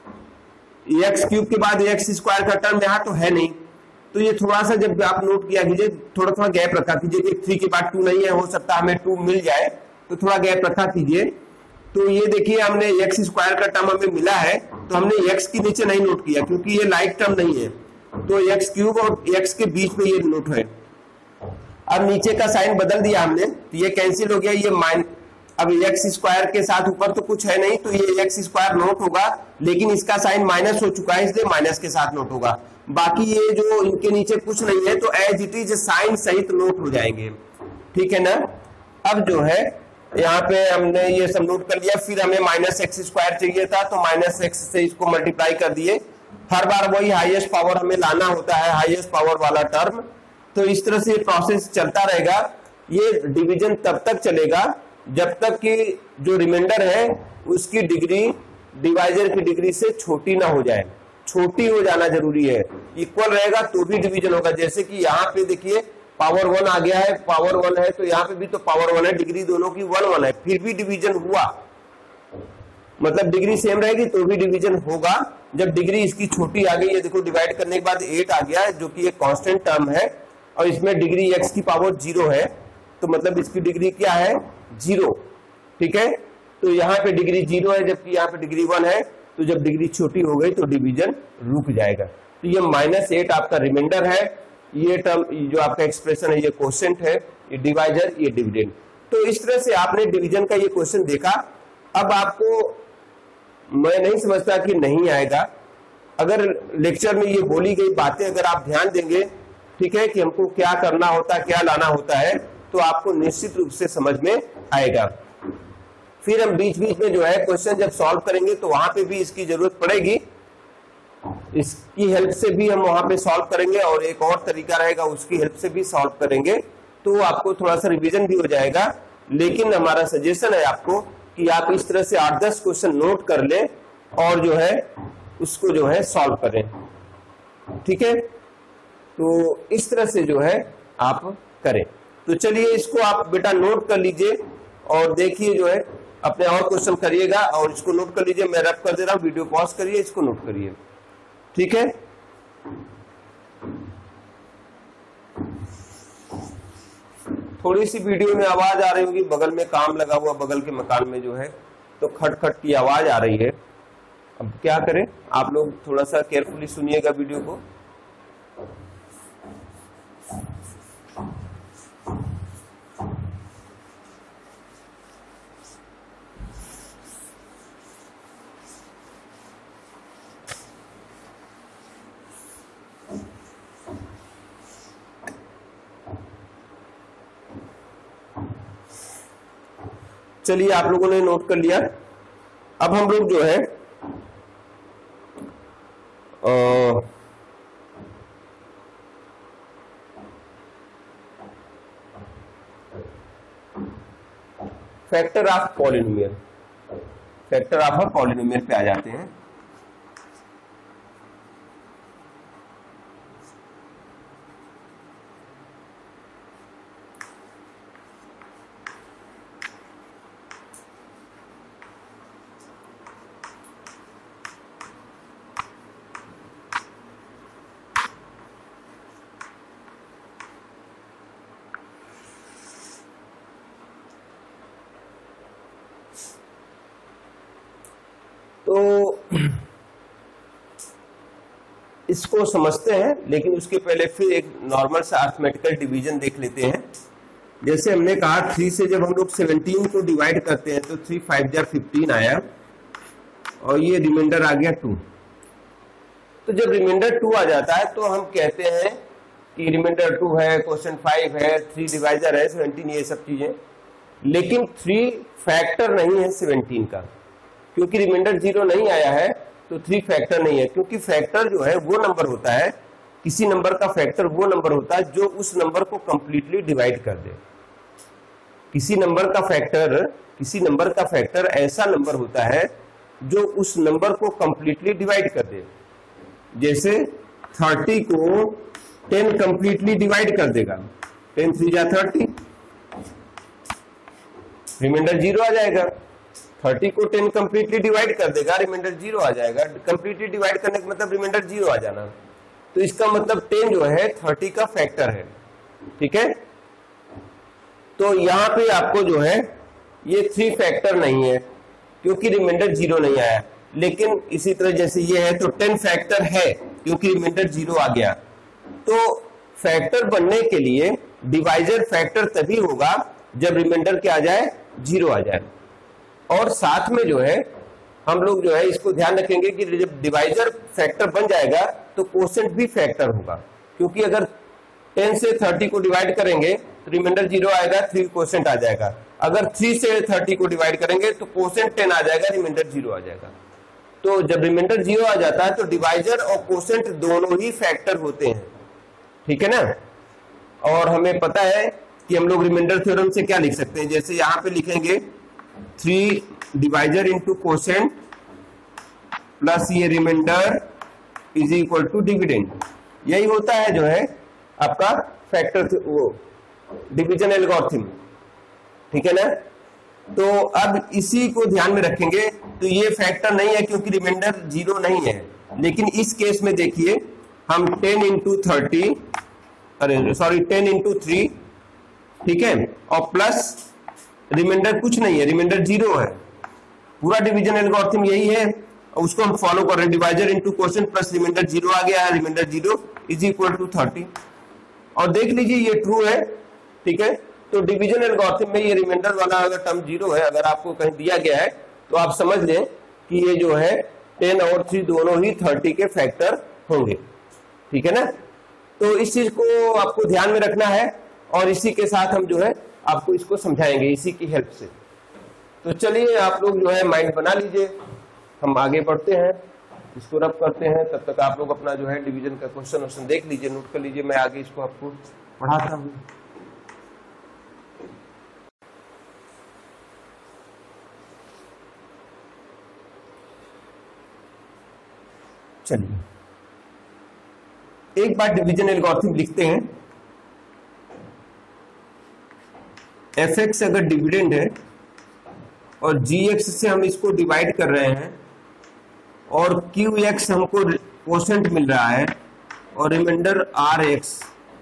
एक्स क्यूब के बाद एक्स स्क्वायर का टर्म यहाँ तो है नहीं, तो ये थोड़ा सा जब आप नोट किया कीजिए, थोड़ा थोड़ा गैप रखा कीजिए कि थ्री के बाद टू नहीं है, हो सकता है हमें टू मिल जाए, तो थोड़ा गैप रखा कीजिए। तो ये देखिए हमने एक्स स्क्वायर का टर्म हमें मिला है, तो हमने एक्स के नीचे नहीं नोट किया क्योंकि ये लाइक टर्म नहीं है, तो एक्स क्यूब और एक्स के बीच में ये नोट है। अब नीचे का साइन बदल दिया हमने, तो ये कैंसिल हो गया, ये माइन अब एक्स स्क्वायर के साथ ऊपर तो कुछ है नहीं, तो ये एक्स स्क्वायर नोट होगा, लेकिन इसका साइन माइनस हो चुका है इसलिए माइनस के साथ नोट होगा। बाकी ये जो इनके नीचे कुछ नहीं है तो एज इट इज साइन सहित नोट हो जाएंगे, ठीक है ना। अब जो है यहाँ पे हमने ये सब नोट कर लिया, फिर हमें माइनस एक्स स्क्वायर चाहिए था तो माइनस एक्स से इसको मल्टीप्लाई कर दिए। हर बार वही हाईएस्ट पावर हमें लाना होता है, हाईएस्ट पावर वाला टर्म। तो इस तरह से प्रोसेस चलता रहेगा। ये डिवीजन तब तक चलेगा जब तक कि जो रिमाइंडर है उसकी डिग्री डिवाइजर की डिग्री से छोटी ना हो जाए। छोटी हो जाना जरूरी है, इक्वल रहेगा तो भी डिवीजन होगा। जैसे कि यहाँ पे देखिए पावर वन आ गया है, पावर वन है तो यहाँ पे भी तो पावर वन है, डिग्री दोनों की वन वन है, फिर भी डिवीजन हुआ, मतलब डिग्री सेम रहेगी तो भी डिवीजन होगा। जब डिग्री इसकी छोटी आ गई है, देखो डिवाइड करने के बाद एट आ गया है जो कि एक कांस्टेंट टर्म है, और इसमें डिग्री एक्स की पावर जीरो है, तो मतलब इसकी डिग्री क्या है, जीरो, ठीक है। तो यहाँ पे डिग्री जीरो है जबकि यहाँ पे डिग्री वन है, तो जब डिग्री छोटी हो गई तो डिवीजन रुक जाएगा। तो ये माइनस एट आपका रिमाइंडर है, ये टर्म जो आपका एक्सप्रेशन है ये क्वोशिएंट है, ये डिवाइजर ये डिविडेंड। तो इस तरह से आपने डिवीजन का ये क्वेश्चन देखा। अब आपको मैं नहीं समझता कि नहीं आएगा, अगर लेक्चर में ये बोली गई बातें अगर आप ध्यान देंगे, ठीक है, कि हमको क्या करना होता है क्या लाना होता है, तो आपको निश्चित रूप से समझ में आएगा। फिर हम बीच बीच में जो है क्वेश्चन जब सॉल्व करेंगे तो वहां पे भी इसकी जरूरत पड़ेगी, इसकी हेल्प से भी हम वहां पे सॉल्व करेंगे, और एक और तरीका रहेगा उसकी हेल्प से भी सॉल्व करेंगे, तो आपको थोड़ा सा रिवीजन भी हो जाएगा। लेकिन हमारा सजेशन है आपको कि आप इस तरह से आठ दस क्वेश्चन नोट कर लें और जो है उसको जो है सॉल्व करें, ठीक है। तो इस तरह से जो है आप करें। तो चलिए इसको आप बेटा नोट कर लीजिए और देखिए जो है अपने और क्वेश्चन करिएगा, और इसको नोट कर लीजिए। मैं रब कर दे रहा हूं, वीडियो पॉज करिए, इसको नोट करिए, ठीक है। थोड़ी सी वीडियो में आवाज आ रही होगी, बगल में काम लगा हुआ, बगल के मकान में जो है तो खट खट की आवाज आ रही है। अब क्या करें, आप लोग थोड़ा सा केयरफुली सुनिएगा वीडियो को। चलिए आप लोगों ने नोट कर लिया। अब हम लोग जो है आ, factor of polynomial, factor of polynomial पे आ जाते हैं। तो इसको समझते हैं, लेकिन उसके पहले फिर एक नॉर्मल सा अरिथमेटिकल डिवीजन देख लेते हैं। जैसे हमने कहा थ्री से जब हम लोग सेवनटीन को डिवाइड करते हैं तो थ्री फाइव जार फिफ्टीन आया, और ये रिमाइंडर आ गया टू। तो जब रिमाइंडर टू आ जाता है तो हम कहते हैं कि रिमाइंडर टू है, क्वेश्चन फाइव है, थ्री डिवाइजर है सेवनटीन, ये सब चीजें। लेकिन थ्री फैक्टर नहीं है सेवनटीन का, क्योंकि रिमाइंडर जीरो नहीं आया है तो थ्री फैक्टर नहीं है। क्योंकि फैक्टर जो है वो नंबर होता है, किसी नंबर का फैक्टर वो नंबर होता है जो उस नंबर को कंप्लीटली डिवाइड कर दे। किसी नंबर का फैक्टर किसी नंबर का फैक्टर ऐसा नंबर होता है जो उस नंबर को कंप्लीटली डिवाइड कर दे। जैसे थर्टी को टेन कंप्लीटली डिवाइड कर देगा, टेन थ्री जा थर्टी, रिमाइंडर जीरो आ जाएगा। थर्टी को टेन कंप्लीटली डिवाइड कर देगा, रिमाइंडर जीरो आ जाएगा। कंप्लीटली डिवाइड करने का मतलब रिमाइंडर जीरो आ जाना। तो इसका मतलब टेन जो है थर्टी का फैक्टर है, ठीक है। तो यहां पे आपको जो है ये थ्री फैक्टर नहीं है क्योंकि रिमाइंडर जीरो नहीं आया। लेकिन इसी तरह जैसे ये है तो टेन फैक्टर है क्योंकि रिमाइंडर जीरो आ गया। तो फैक्टर बनने के लिए डिवाइजर फैक्टर तभी होगा जब रिमाइंडर क्या आ जाए, जीरो आ जाए। और साथ में जो है हम लोग जो है इसको ध्यान रखेंगे कि जब डिवाइजर फैक्टर बन जाएगा तो कोसेंट भी फैक्टर होगा, क्योंकि अगर टेन से थर्टी को डिवाइड करेंगे तो रिमाइंडर जीरो आएगा, थ्री कोसेंट आ जाएगा। अगर थ्री से थर्टी को डिवाइड करेंगे तो कोसेंट टेन आ जाएगा, रिमाइंडर जीरो आ जाएगा। तो जब रिमाइंडर जीरो आ जाता है तो डिवाइजर और कोसेंट दोनों ही फैक्टर होते हैं, ठीक है ना। और हमें पता है कि हम लोग रिमाइंडर थ्योरम से क्या लिख सकते हैं, जैसे यहां पे लिखेंगे three divisor into quotient plus ये remainder is equal to dividend. यही होता है जो है आपका फैक्टर वो डिवीजन एल्गोरिथम, ठीक है ना। तो अब इसी को ध्यान में रखेंगे। तो ये फैक्टर नहीं है क्योंकि रिमाइंडर जीरो नहीं है। लेकिन इस केस में देखिए हम टेन इंटू थर्टी अरे सॉरी टेन इंटू थ्री, ठीक है, और प्लस रिमाइंडर कुछ नहीं है, रिमाइंडर जीरो है। पूरा डिवीजन एल्गोरिथम यही है और उसको हम फॉलो कर रहे हैं। Divisor into quotient plus remainder zero आ गया है, remainder zero is equal to thirty. और देख लीजिए ये ट्रू है, ठीक है। तो डिवीजन एल्गोरिथम में ये रिमाइंडर वाला अगर टर्म जीरो है, अगर आपको कहीं दिया गया है तो आप समझ लें कि ये जो है टेन और थ्री दोनों ही थर्टी के फैक्टर होंगे, ठीक है ना। तो इस चीज को आपको ध्यान में रखना है और इसी के साथ हम जो है आपको इसको समझाएंगे इसी की हेल्प से। तो चलिए आप लोग जो है माइंड बना लीजिए, हम आगे बढ़ते हैं, इसको रब करते हैं। तब तक आप लोग अपना जो है डिवीजन का क्वेश्चन क्वेश्चन देख लीजिए, नोट कर लीजिए, मैं आगे इसको आपको पढ़ाता हूँ। चलिए एक बार डिवीजन एल्गोरिथम लिखते हैं। एफ एक्स अगर डिविडेंड है और जी एक्स से हम इसको डिवाइड कर रहे हैं और क्यू एक्स हमको कोसेंट मिल रहा है और रिमाइंडर आर एक्स,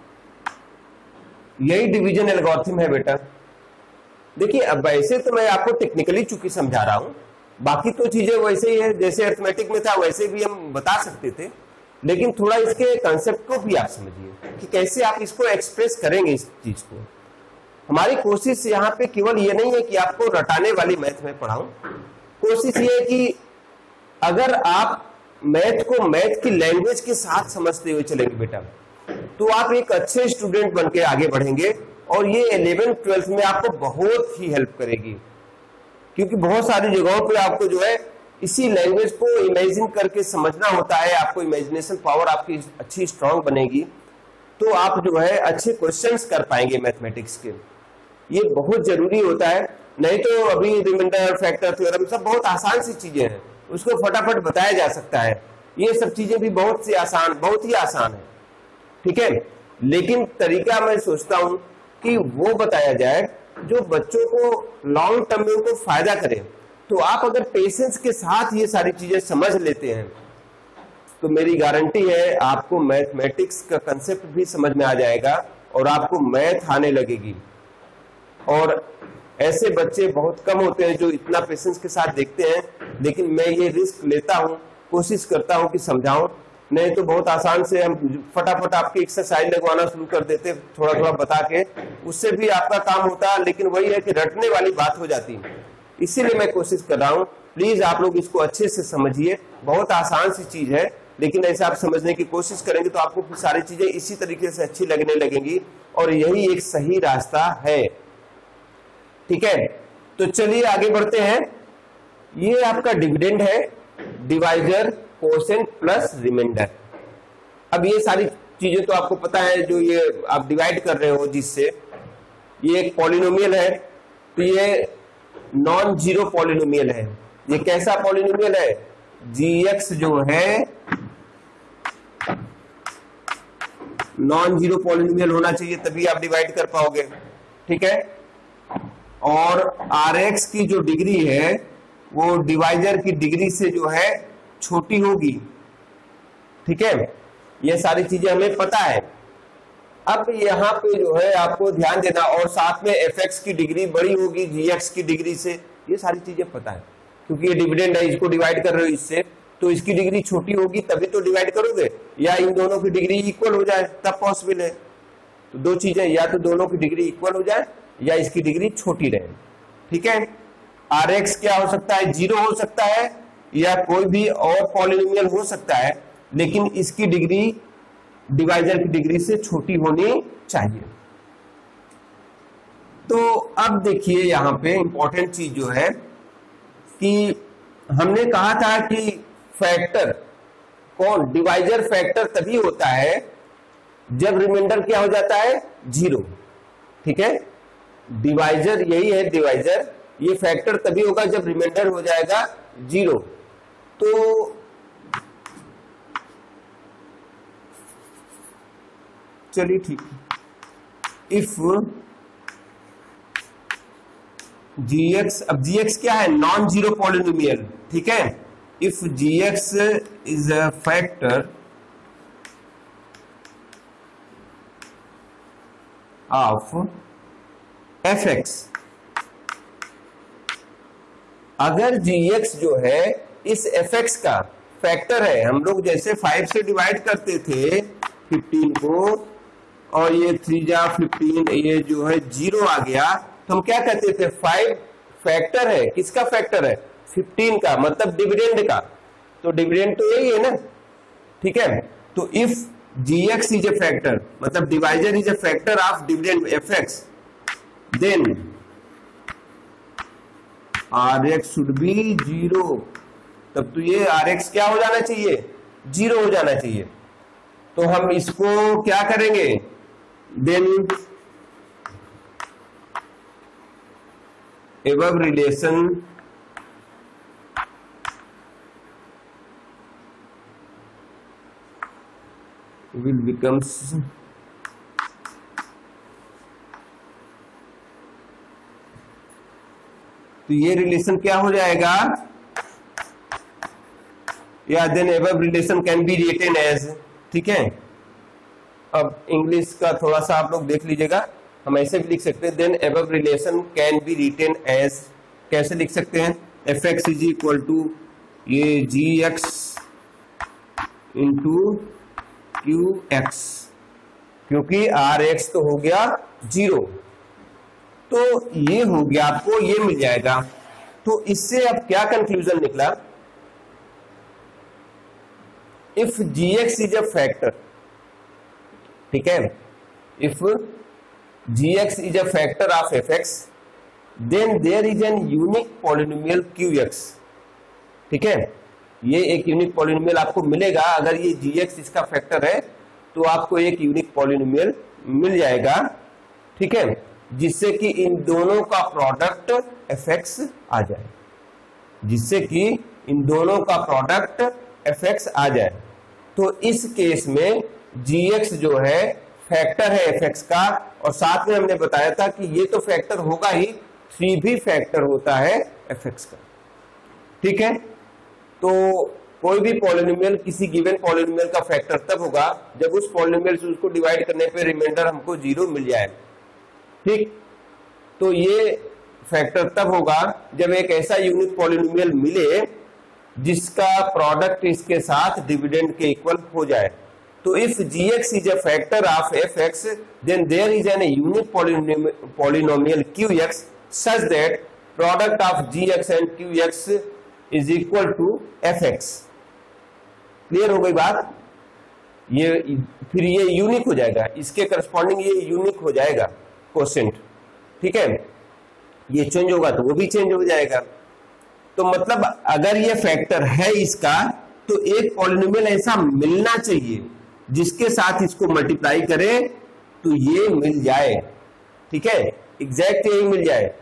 यही डिवीजन एल्गोरिथम है बेटा। देखिए अब वैसे तो मैं आपको टेक्निकली चूंकि समझा रहा हूं, बाकी तो चीजें वैसे ही है जैसे अरिथमेटिक में था वैसे भी हम बता सकते थे, लेकिन थोड़ा इसके कंसेप्ट को भी आप समझिए कि कैसे आप इसको एक्सप्रेस करेंगे इस चीज को। हमारी कोशिश यहाँ पे केवल ये नहीं है कि आपको रटाने वाली मैथ में पढ़ाऊं, कोशिश ये है कि अगर आप मैथ को मैथ की लैंग्वेज के साथ समझते हुए चलेंगे बेटा, तो आप एक अच्छे स्टूडेंट बन के आगे बढ़ेंगे और ये इलेवेंथ ट्वेल्थ में आपको बहुत ही हेल्प करेगी। क्योंकि बहुत सारी जगहों पे आपको जो है इसी लैंग्वेज को इमेजिन करके समझना होता है, आपको इमेजिनेशन पावर आपकी अच्छी स्ट्रांग बनेगी, तो आप जो है अच्छे क्वेश्चंस कर पाएंगे मैथमेटिक्स के। ये बहुत जरूरी होता है, नहीं तो अभी रिमाइंडर फैक्टर थ्योरम सब बहुत आसान सी चीजें हैं, उसको फटाफट बताया जा सकता है। ये सब चीजें भी बहुत सी आसान बहुत ही आसान है, ठीक है। लेकिन तरीका मैं सोचता हूं कि वो बताया जाए जो बच्चों को लॉन्ग टर्म में उनको फायदा करे। तो आप अगर पेशेंस के साथ ये सारी चीजें समझ लेते हैं तो मेरी गारंटी है आपको मैथमेटिक्स का कंसेप्ट भी समझ में आ जाएगा और आपको मैथ आने लगेगी। और ऐसे बच्चे बहुत कम होते हैं जो इतना पेशेंस के साथ देखते हैं, लेकिन मैं ये रिस्क लेता हूं, कोशिश करता हूं कि समझाऊं, नहीं तो बहुत आसान से हम फटाफट आपकी एक्सरसाइज लगवाना शुरू कर देते थोड़ा थोड़ा बता के, उससे भी आपका काम होता, लेकिन वही है कि रटने वाली बात हो जाती है। इसीलिए मैं कोशिश कर रहा हूं, प्लीज आप लोग इसको अच्छे से समझिए, बहुत आसान सी चीज है, लेकिन ऐसे आप समझने की कोशिश करेंगे तो आपको सारी चीजें इसी तरीके से अच्छी लगने लगेंगी और यही एक सही रास्ता है, ठीक है। तो चलिए आगे बढ़ते हैं। ये आपका डिविडेंड है, डिवाइजर कोसेंट प्लस रिमाइंडर। अब ये सारी चीजें तो आपको पता है, जो ये आप डिवाइड कर रहे हो जिससे, ये एक पॉलिनोमियल है तो ये नॉन जीरो पॉलिनोमियल है। ये कैसा पॉलिनोमियल है? जी एक्स जो है नॉन जीरो पॉलिनोमियल होना चाहिए, तभी आप डिवाइड कर पाओगे। ठीक है, और आर एक्स की जो डिग्री है वो डिवाइजर की डिग्री से जो है छोटी होगी। ठीक है, ये सारी चीजें हमें पता है। अब यहाँ पे जो है आपको ध्यान देना, और साथ में एफ एक्स की डिग्री बड़ी होगी जी एक्स की डिग्री से, ये सारी चीजें पता है। क्योंकि ये डिविडेंड है, इसको डिवाइड कर रहे हो इससे, तो इसकी डिग्री छोटी होगी तभी तो डिवाइड करोगे, या इन दोनों की डिग्री इक्वल हो जाए तब पॉसिबल है। तो दो चीजें, या तो दोनों की डिग्री इक्वल हो जाए या इसकी डिग्री छोटी रहे। ठीक है, आर एक्स क्या हो सकता है? जीरो हो सकता है या कोई भी और पॉलिनोमियल हो सकता है, लेकिन इसकी डिग्री डिवाइजर की डिग्री से छोटी होनी चाहिए। तो अब देखिए यहां पे इंपॉर्टेंट चीज जो है कि हमने कहा था कि फैक्टर कौन, डिवाइजर फैक्टर तभी होता है जब रिमाइंडर क्या हो जाता है? जीरो। ठीक है, डिवाइजर यही है, डिवाइजर ये फैक्टर तभी होगा जब रिमाइंडर हो जाएगा जीरो। तो चलिए ठीक है, इफ जी एक्स, अब जी एक्स क्या है? Non zero polynomial. ठीक है, if g x is a factor of f x, अगर जी एक्स जो है इस एफ एक्स का फैक्टर है, हम लोग जैसे फाइव से डिवाइड करते थे फिफ्टीन को, और ये थ्री जा फिफ्टीन, ये जो है जीरो आ गया, तो हम क्या कहते थे? फाइव फैक्टर है, किसका फैक्टर है? फिफ्टीन का, मतलब डिविडेंड का। तो डिविडेंड तो यही है ना। ठीक है, तो if g x is a factor, मतलब divisor is a factor of dividend f x, then r x should be zero. तब तो ये आर एक्स क्या हो जाना चाहिए? जीरो हो जाना चाहिए। तो हम इसको क्या करेंगे? Then above relation will becomes तो ये रिलेशन क्या हो जाएगा? या then above relation can be written as, ठीक है। अब इंग्लिश का थोड़ा सा आप लोग देख लीजिएगा, हम ऐसे भी लिख सकते हैं, then above relation can be written as, कैसे लिख सकते हैं? F x is equal to ये g x into q x, क्योंकि आर एक्स तो हो गया जीरो, तो ये हो गया, आपको ये मिल जाएगा। तो इससे अब क्या कंक्लूजन निकला? If g x is a factor, ठीक है, if g x is a factor of f x, then there is an unique polynomial q x, ठीक है, ये एक यूनिक पॉलिनोमियल आपको मिलेगा। अगर ये जी एक्स इसका फैक्टर है तो आपको एक यूनिक पॉलिनोमियल मिल जाएगा, ठीक है, जिससे कि इन दोनों का प्रोडक्ट एफ एक्स आ जाए, जिससे कि इन दोनों का प्रोडक्ट एफ एक्स आ जाए। तो इस केस में जी एक्स जो है फैक्टर है एफ एक्स का, और साथ में हमने बताया था कि ये तो फैक्टर होगा ही, थ्री भी फैक्टर होता है एफ एक्स का, ठीक है। तो कोई भी पॉलिनोमियल किसी गिवन पॉलिनोमियल का फैक्टर तब होगा जब उस पॉलिनोमियल से उसको डिवाइड करने पे रिमाइंडर हमको जीरो मिल जाए, ठीक। तो ये फैक्टर तब होगा जब एक ऐसा यूनिक पॉलिनोमियल मिले जिसका प्रोडक्ट इसके साथ डिविडेंड के इक्वल हो जाए। तो if g x is a factor of f x, then there is an unique polynomial q x such that product of g x and q x is equal to f x. Clear हो गई बात? ये फिर ये unique हो जाएगा, इसके corresponding ये यूनिक हो जाएगा कोसेंट, ठीक है। ये चेंज होगा तो वो भी चेंज हो जाएगा। तो मतलब अगर ये फैक्टर है इसका, तो एक पॉलिनोमियल ऐसा मिलना चाहिए जिसके साथ इसको मल्टीप्लाई करे तो ये मिल जाए, ठीक है, एग्जैक्ट यही मिल जाए।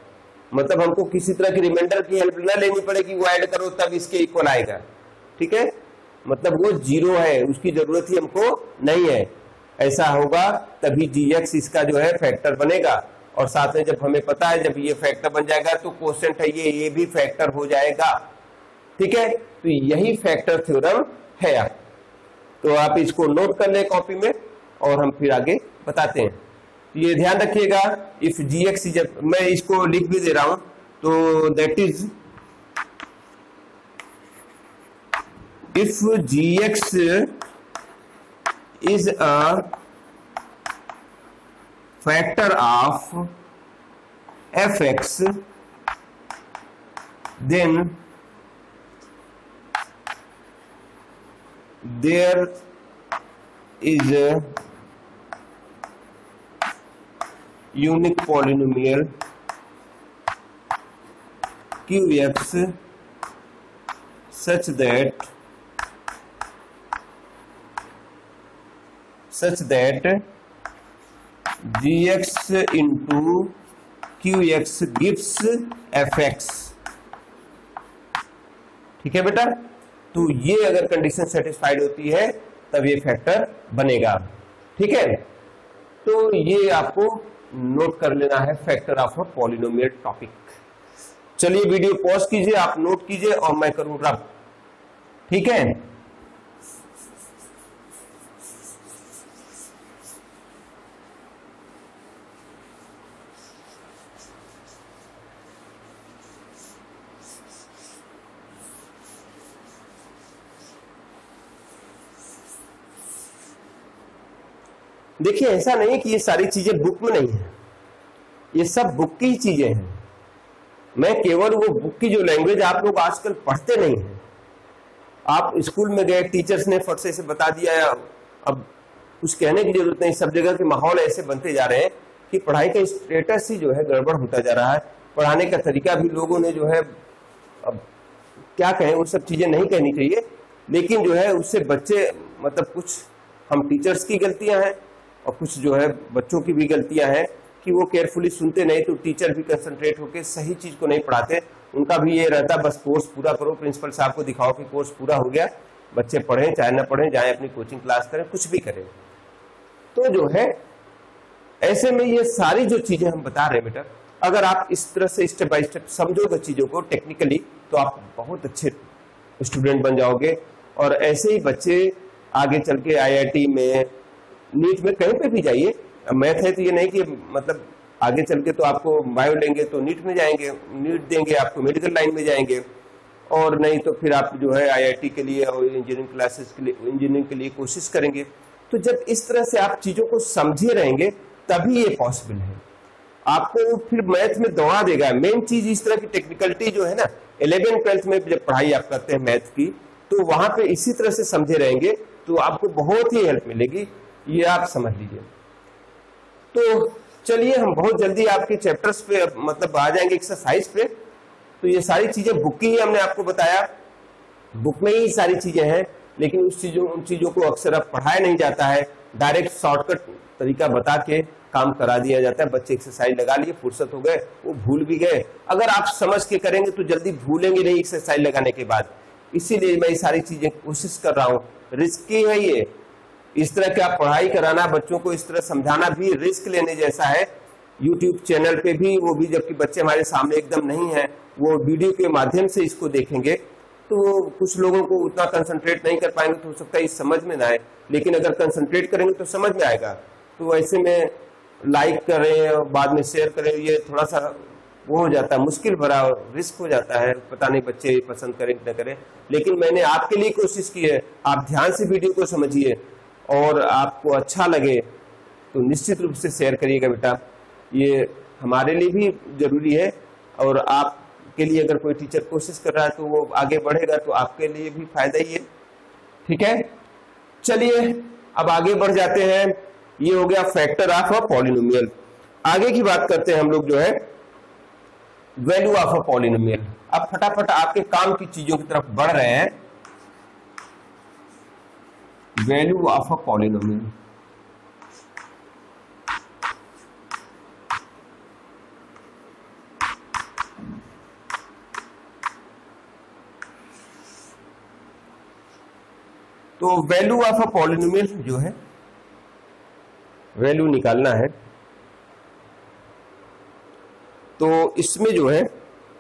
मतलब हमको किसी तरह की रिमाइंडर की हेल्प ना लेनी पड़े कि वो ऐड करो तब इसके इक्वल आएगा, ठीक है, मतलब वो जीरो है, उसकी जरूरत ही हमको नहीं है। ऐसा होगा तभी जी एक्स इसका जो है फैक्टर बनेगा, और साथ में जब हमें पता है जब ये फैक्टर बन जाएगा तो क्वोशिएंट है ये ये भी फैक्टर हो जाएगा, ठीक है। तो यही फैक्टर थ्योरम है। आप तो आप इसको नोट कर ले कॉपी में और हम फिर आगे बताते हैं। तो ये ध्यान रखिएगा, इफ जी एक्स, जब मैं इसको लिख भी दे रहा हूं तो that is if g x is a factor of f x then there is a unique polynomial qx such that such that gx into qx gives fx, ठीक है बेटा। तो ये अगर कंडीशन सेटिस्फाइड होती है तब ये फैक्टर बनेगा, ठीक है। तो ये आपको नोट कर लेना है, factor of a polynomial topic. चलिए वीडियो पॉज कीजिए, आप नोट कीजिए और मैं करूं रब, ठीक है। देखिए ऐसा नहीं कि ये सारी चीजें बुक में नहीं है, ये सब बुक की ही चीजें हैं। मैं केवल वो बुक की जो लैंग्वेज आप लोग आजकल पढ़ते नहीं हैं, आप स्कूल में गए, टीचर्स ने फट से बता दिया, अब कुछ कहने की जरूरत नहीं। सब जगह के माहौल ऐसे बनते जा रहे हैं कि पढ़ाई का स्टेटस ही जो है गड़बड़ होता जा रहा है, पढ़ाने का तरीका भी लोगों ने जो है, अब क्या कहें, वो सब चीजें नहीं कहनी चाहिए, लेकिन जो है उससे बच्चे, मतलब कुछ हम टीचर्स की गलतियां हैं और कुछ जो है बच्चों की भी गलतियां हैं कि वो केयरफुली सुनते नहीं, तो टीचर भी कंसंट्रेट होकर सही चीज को नहीं पढ़ाते। उनका भी ये रहता बस कोर्स पूरा करो, प्रिंसिपल साहब को दिखाओ कि कोर्स पूरा हो गया, बच्चे पढ़ें चाहे ना पढ़ें, जाए अपनी कोचिंग क्लास करें, कुछ भी करें। तो जो है ऐसे में ये सारी जो चीजें हम बता रहे हैं बेटा, अगर आप इस तरह से स्टेप बाय स्टेप समझोगे चीजों को टेक्निकली, तो आप बहुत अच्छे स्टूडेंट बन जाओगे। और ऐसे ही बच्चे आगे चल के आई आई टी में, नीट में, कहीं पे भी जाइए, मैथ है तो ये नहीं कि मतलब आगे चल के तो आपको बायो लेंगे तो नीट में जाएंगे, नीट देंगे आपको मेडिकल लाइन में जाएंगे, और नहीं तो फिर आप जो है आई आई टी के लिए और इंजीनियरिंग क्लासेस के लिए, इंजीनियरिंग के लिए कोशिश करेंगे। तो जब इस तरह से आप चीजों को समझे रहेंगे तभी ये पॉसिबल है। आपको फिर मैथ में दौड़ा देगा। मेन चीज इस तरह की टेक्निकलिटी जो है ना, इलेवेंथ ट्वेल्थ में जब पढ़ाई आप करते हैं मैथ की, तो वहां पे इसी तरह से समझे रहेंगे तो आपको बहुत ही हेल्प मिलेगी, ये आप समझ लीजिए। तो चलिए हम बहुत जल्दी आपके चैप्टर्स पे मतलब आ जाएंगे, एक्सरसाइज पे। तो ये सारी चीजें बुक की ही हमने आपको बताया, बुक में ही सारी चीजें हैं, लेकिन उस चीजों उन चीजों को अक्सर अब पढ़ाया नहीं जाता है, डायरेक्ट शॉर्टकट तरीका बता के काम करा दिया जाता है। बच्चे एक्सरसाइज लगा लिए, फुर्सत हो गए, वो भूल भी गए। अगर आप समझ के करेंगे तो जल्दी भूलेंगे नहीं एक्सरसाइज लगाने के बाद, इसीलिए मैं ये सारी चीजें कोशिश कर रहा हूँ। रिस्की है ये, इस तरह की आप पढ़ाई कराना, बच्चों को इस तरह समझाना भी रिस्क लेने जैसा है। यूट्यूब चैनल पे भी, वो भी जबकि बच्चे हमारे सामने एकदम नहीं है, वो वीडियो के माध्यम से इसको देखेंगे, तो कुछ लोगों को उतना कंसंट्रेट नहीं कर पाएंगे, तो हो सकता है इस समझ में ना आए, लेकिन अगर कंसंट्रेट करेंगे तो समझ में आएगा। तो ऐसे में लाइक करें और बाद में शेयर करें, ये थोड़ा सा वो हो जाता है, मुश्किल भरा रिस्क हो जाता है, पता नहीं बच्चे पसंद करें न करें। लेकिन मैंने आपके लिए कोशिश की है, आप ध्यान से वीडियो को समझिए और आपको अच्छा लगे तो निश्चित रूप से शेयर करिएगा बेटा, ये हमारे लिए भी जरूरी है। और आपके लिए अगर कोई टीचर कोशिश कर रहा है तो वो आगे बढ़ेगा, तो आपके लिए भी फायदा ही है, ठीक है। चलिए अब आगे बढ़ जाते हैं। ये हो गया फैक्टर ऑफ अ पॉलिनोमियल। आगे की बात करते हैं हम लोग जो है वैल्यू ऑफ अ पॉलिनोमियल। अब फटाफट आपके काम की चीजों की तरफ बढ़ रहे हैं। वैल्यू ऑफ अ पॉलिनोमियल, तो वैल्यू ऑफ अ पॉलिनोमियल जो है वैल्यू निकालना है। तो इसमें जो है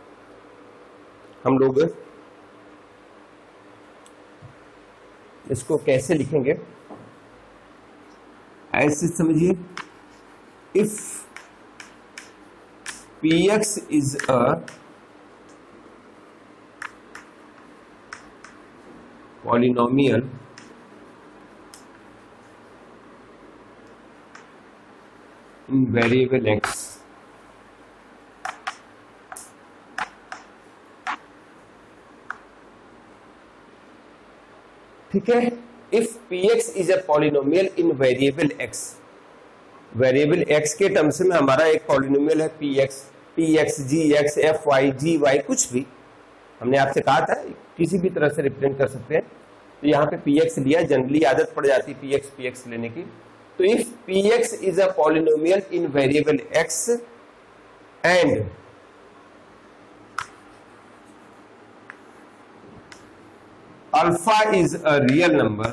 हम लोग इसको कैसे लिखेंगे, ऐसे समझिए, if p x is a polynomial in variable x, ठीक है। If p x is a polynomial in variable x, variable x के टर्म्स में हमारा एक पॉलिनोमियल है p x, p x, g x, f y, g y, कुछ भी हमने आपसे कहा था किसी भी तरह से रिप्रेजेंट कर सकते हैं। तो यहाँ पे पी एक्स लिया, जनरली आदत पड़ जाती है पी एक्स पी एक्स लेने की। तो if p x is a polynomial in variable x and alpha is a real number,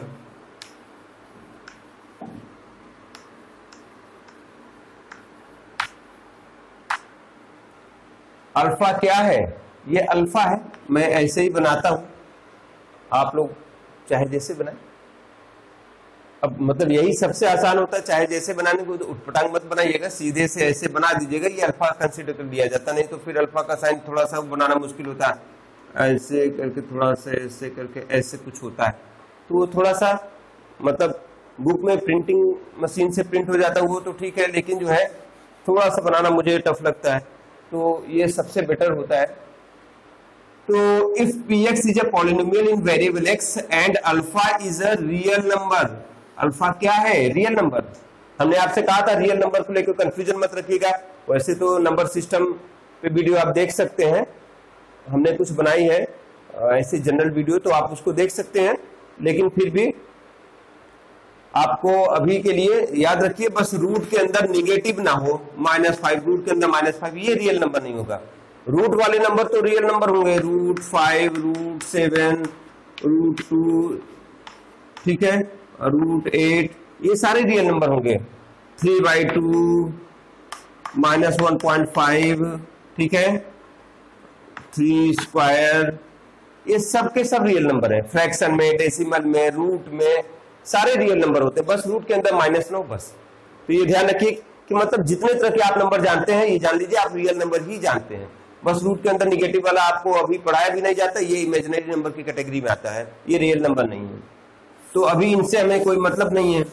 alpha क्या है, ये अल्फा है। मैं ऐसे ही बनाता हूं, आप लोग चाहे जैसे बनाएं। अब मतलब यही सबसे आसान होता है, चाहे जैसे बनाने को, तो उठपटांग मत बनाइएगा, सीधे से ऐसे बना दीजिएगा, ये अल्फा कंसीडर कर लिया जाता, नहीं तो फिर अल्फा का साइन थोड़ा सा बनाना मुश्किल होता है, ऐसे करके थोड़ा सा ऐसे करके ऐसे कुछ होता है, तो वो थोड़ा सा मतलब बुक में प्रिंटिंग मशीन से प्रिंट हो जाता है वो तो ठीक है, लेकिन जो है थोड़ा सा बनाना मुझे टफ लगता है, तो ये सबसे बेटर होता है। तो if p x is a polynomial in variable x and alpha is a real number, alpha क्या है, रियल नंबर। हमने आपसे कहा था रियल नंबर को लेकर कंफ्यूजन मत रखिएगा, वैसे तो नंबर सिस्टम पे वीडियो आप देख सकते हैं, हमने कुछ बनाई है ऐसे जनरल वीडियो, तो आप उसको देख सकते हैं, लेकिन फिर भी आपको अभी के लिए याद रखिए बस रूट के अंदर निगेटिव ना हो, माइनस फाइव, रूट के अंदर माइनस फाइव, ये रियल नंबर नहीं होगा। रूट वाले नंबर तो रियल नंबर होंगे, root five, root seven, root two, ठीक है, रूट एट, ये सारे रियल नंबर होंगे, three by two, minus one point five, ठीक है, थ्री स्क्वायर, ये सब के सब रियल नंबर है। फ्रैक्शन में, डेसिमल में, रूट में, सारे रियल नंबर होते हैं, बस रूट के अंदर माइनस ना हो बस। तो ये ध्यान रखिए कि मतलब जितने तरह के आप नंबर जानते हैं ये जान लीजिए आप रियल नंबर ही जानते हैं, बस रूट के अंदर निगेटिव वाला आपको अभी पढ़ाया भी नहीं जाता, ये इमेजिनरी नंबर की कैटेगरी में आता है, ये रियल नंबर नहीं है, तो अभी इनसे हमें कोई मतलब नहीं है।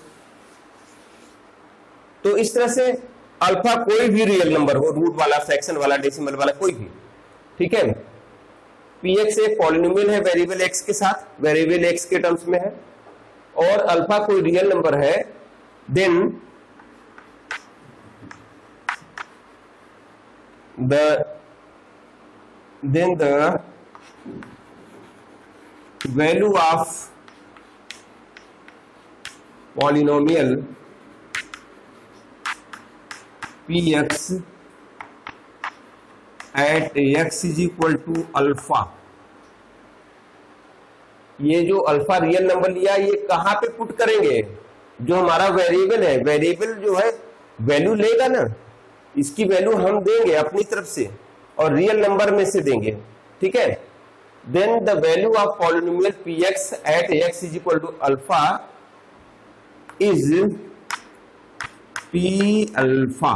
तो इस तरह से अल्फा कोई भी रियल नंबर हो, रूट वाला, फ्रैक्शन वाला, डेसिमल वाला, कोई भी, ठीक है। पी एक्स एक पॉलिनोमियल है वेरिएबल एक्स के साथ, वेरिएबल एक्स के टर्म्स में है, और अल्फा कोई रियल नंबर है, then the then the value of polynomial p x at x is equal to alpha, ये जो अल्फा रियल नंबर लिया ये कहां पे पुट करेंगे, जो हमारा वेरिएबल है, वेरिएबल जो है वैल्यू लेगा ना, इसकी वैल्यू हम देंगे अपनी तरफ से और रियल नंबर में से देंगे, ठीक है। Then the value of polynomial p x at x is equal to alpha is p alpha,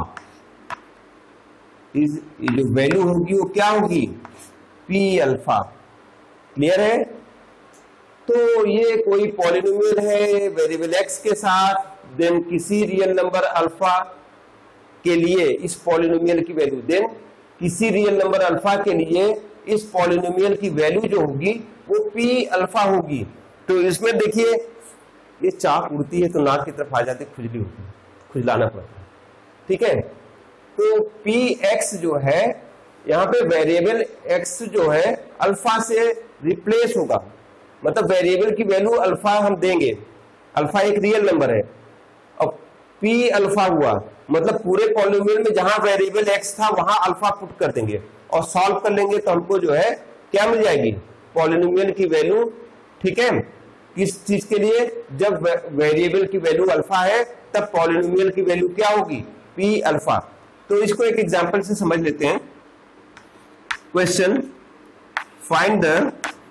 is जो वैल्यू होगी वो क्या होगी, पी अल्फा। क्लियर है। तो ये कोई पॉलिनोमियल है वेरिएबल एक्स के साथ, देन किसी रियल नंबर अल्फा के लिए इस पॉलिनोमियल की वैल्यू, देन किसी रियल नंबर अल्फा के लिए इस पॉलिनोमियल की वैल्यू जो होगी वो पी अल्फा होगी। तो इसमें देखिए ये चाप उड़ती है तो नाक की तरफ आ जाती है, खुजली होती है, खुजलाना पड़ता है, ठीक है। तो पी एक्स जो है यहाँ पे वेरिएबल एक्स जो है अल्फा से रिप्लेस होगा, मतलब वेरिएबल की वैल्यू अल्फा हम देंगे, अल्फा एक रियल नंबर है, अब पी अल्फा हुआ मतलब पूरे पॉलिनोमियल में जहां वेरिएबल एक्स था वहां अल्फा पुट कर देंगे और सॉल्व कर लेंगे तो हमको जो है क्या मिल जाएगी, पॉलिनोमियल की वैल्यू, ठीक है, किस चीज के लिए? जब वेरिएबल की वैल्यू अल्फा है तब पॉलिनोमियल की वैल्यू क्या होगी? P alpha. तो इसको एक एग्जांपल से समझ लेते हैं। Question, find the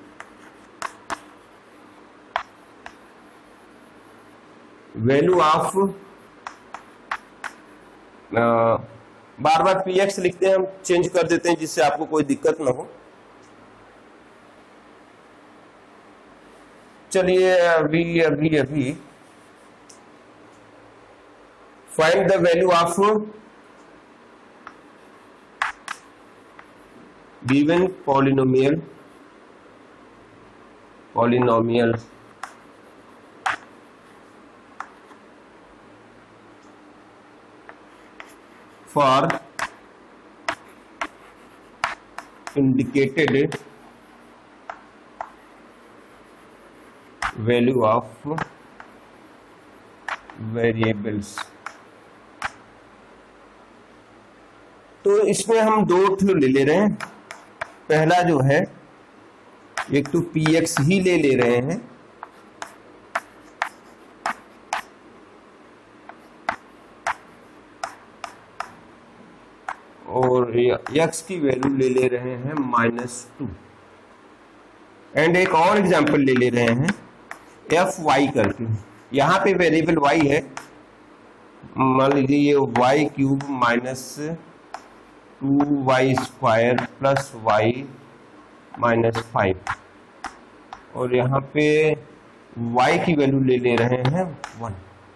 value of, बार बार पी एक्स लिखते हैं, हम चेंज कर देते हैं जिससे आपको कोई दिक्कत ना हो। चलिए अभी अभी अभी find the value of given polynomial polynomial for indicated value of variables. तो इसमें हम दो ठो ले ले रहे हैं। पहला जो है, एक तो पी एक्स ही ले ले रहे हैं और एक्स की वैल्यू ले ले रहे हैं माइनस टू। एंड एक और एग्जांपल ले ले रहे हैं एफ वाई करके। यहाँ पे वेरिएबल वाई है, मान लीजिए ये y cube minus two y square plus y minus five, और यहाँ पे वाई की वैल्यू ले ले रहे हैं वन।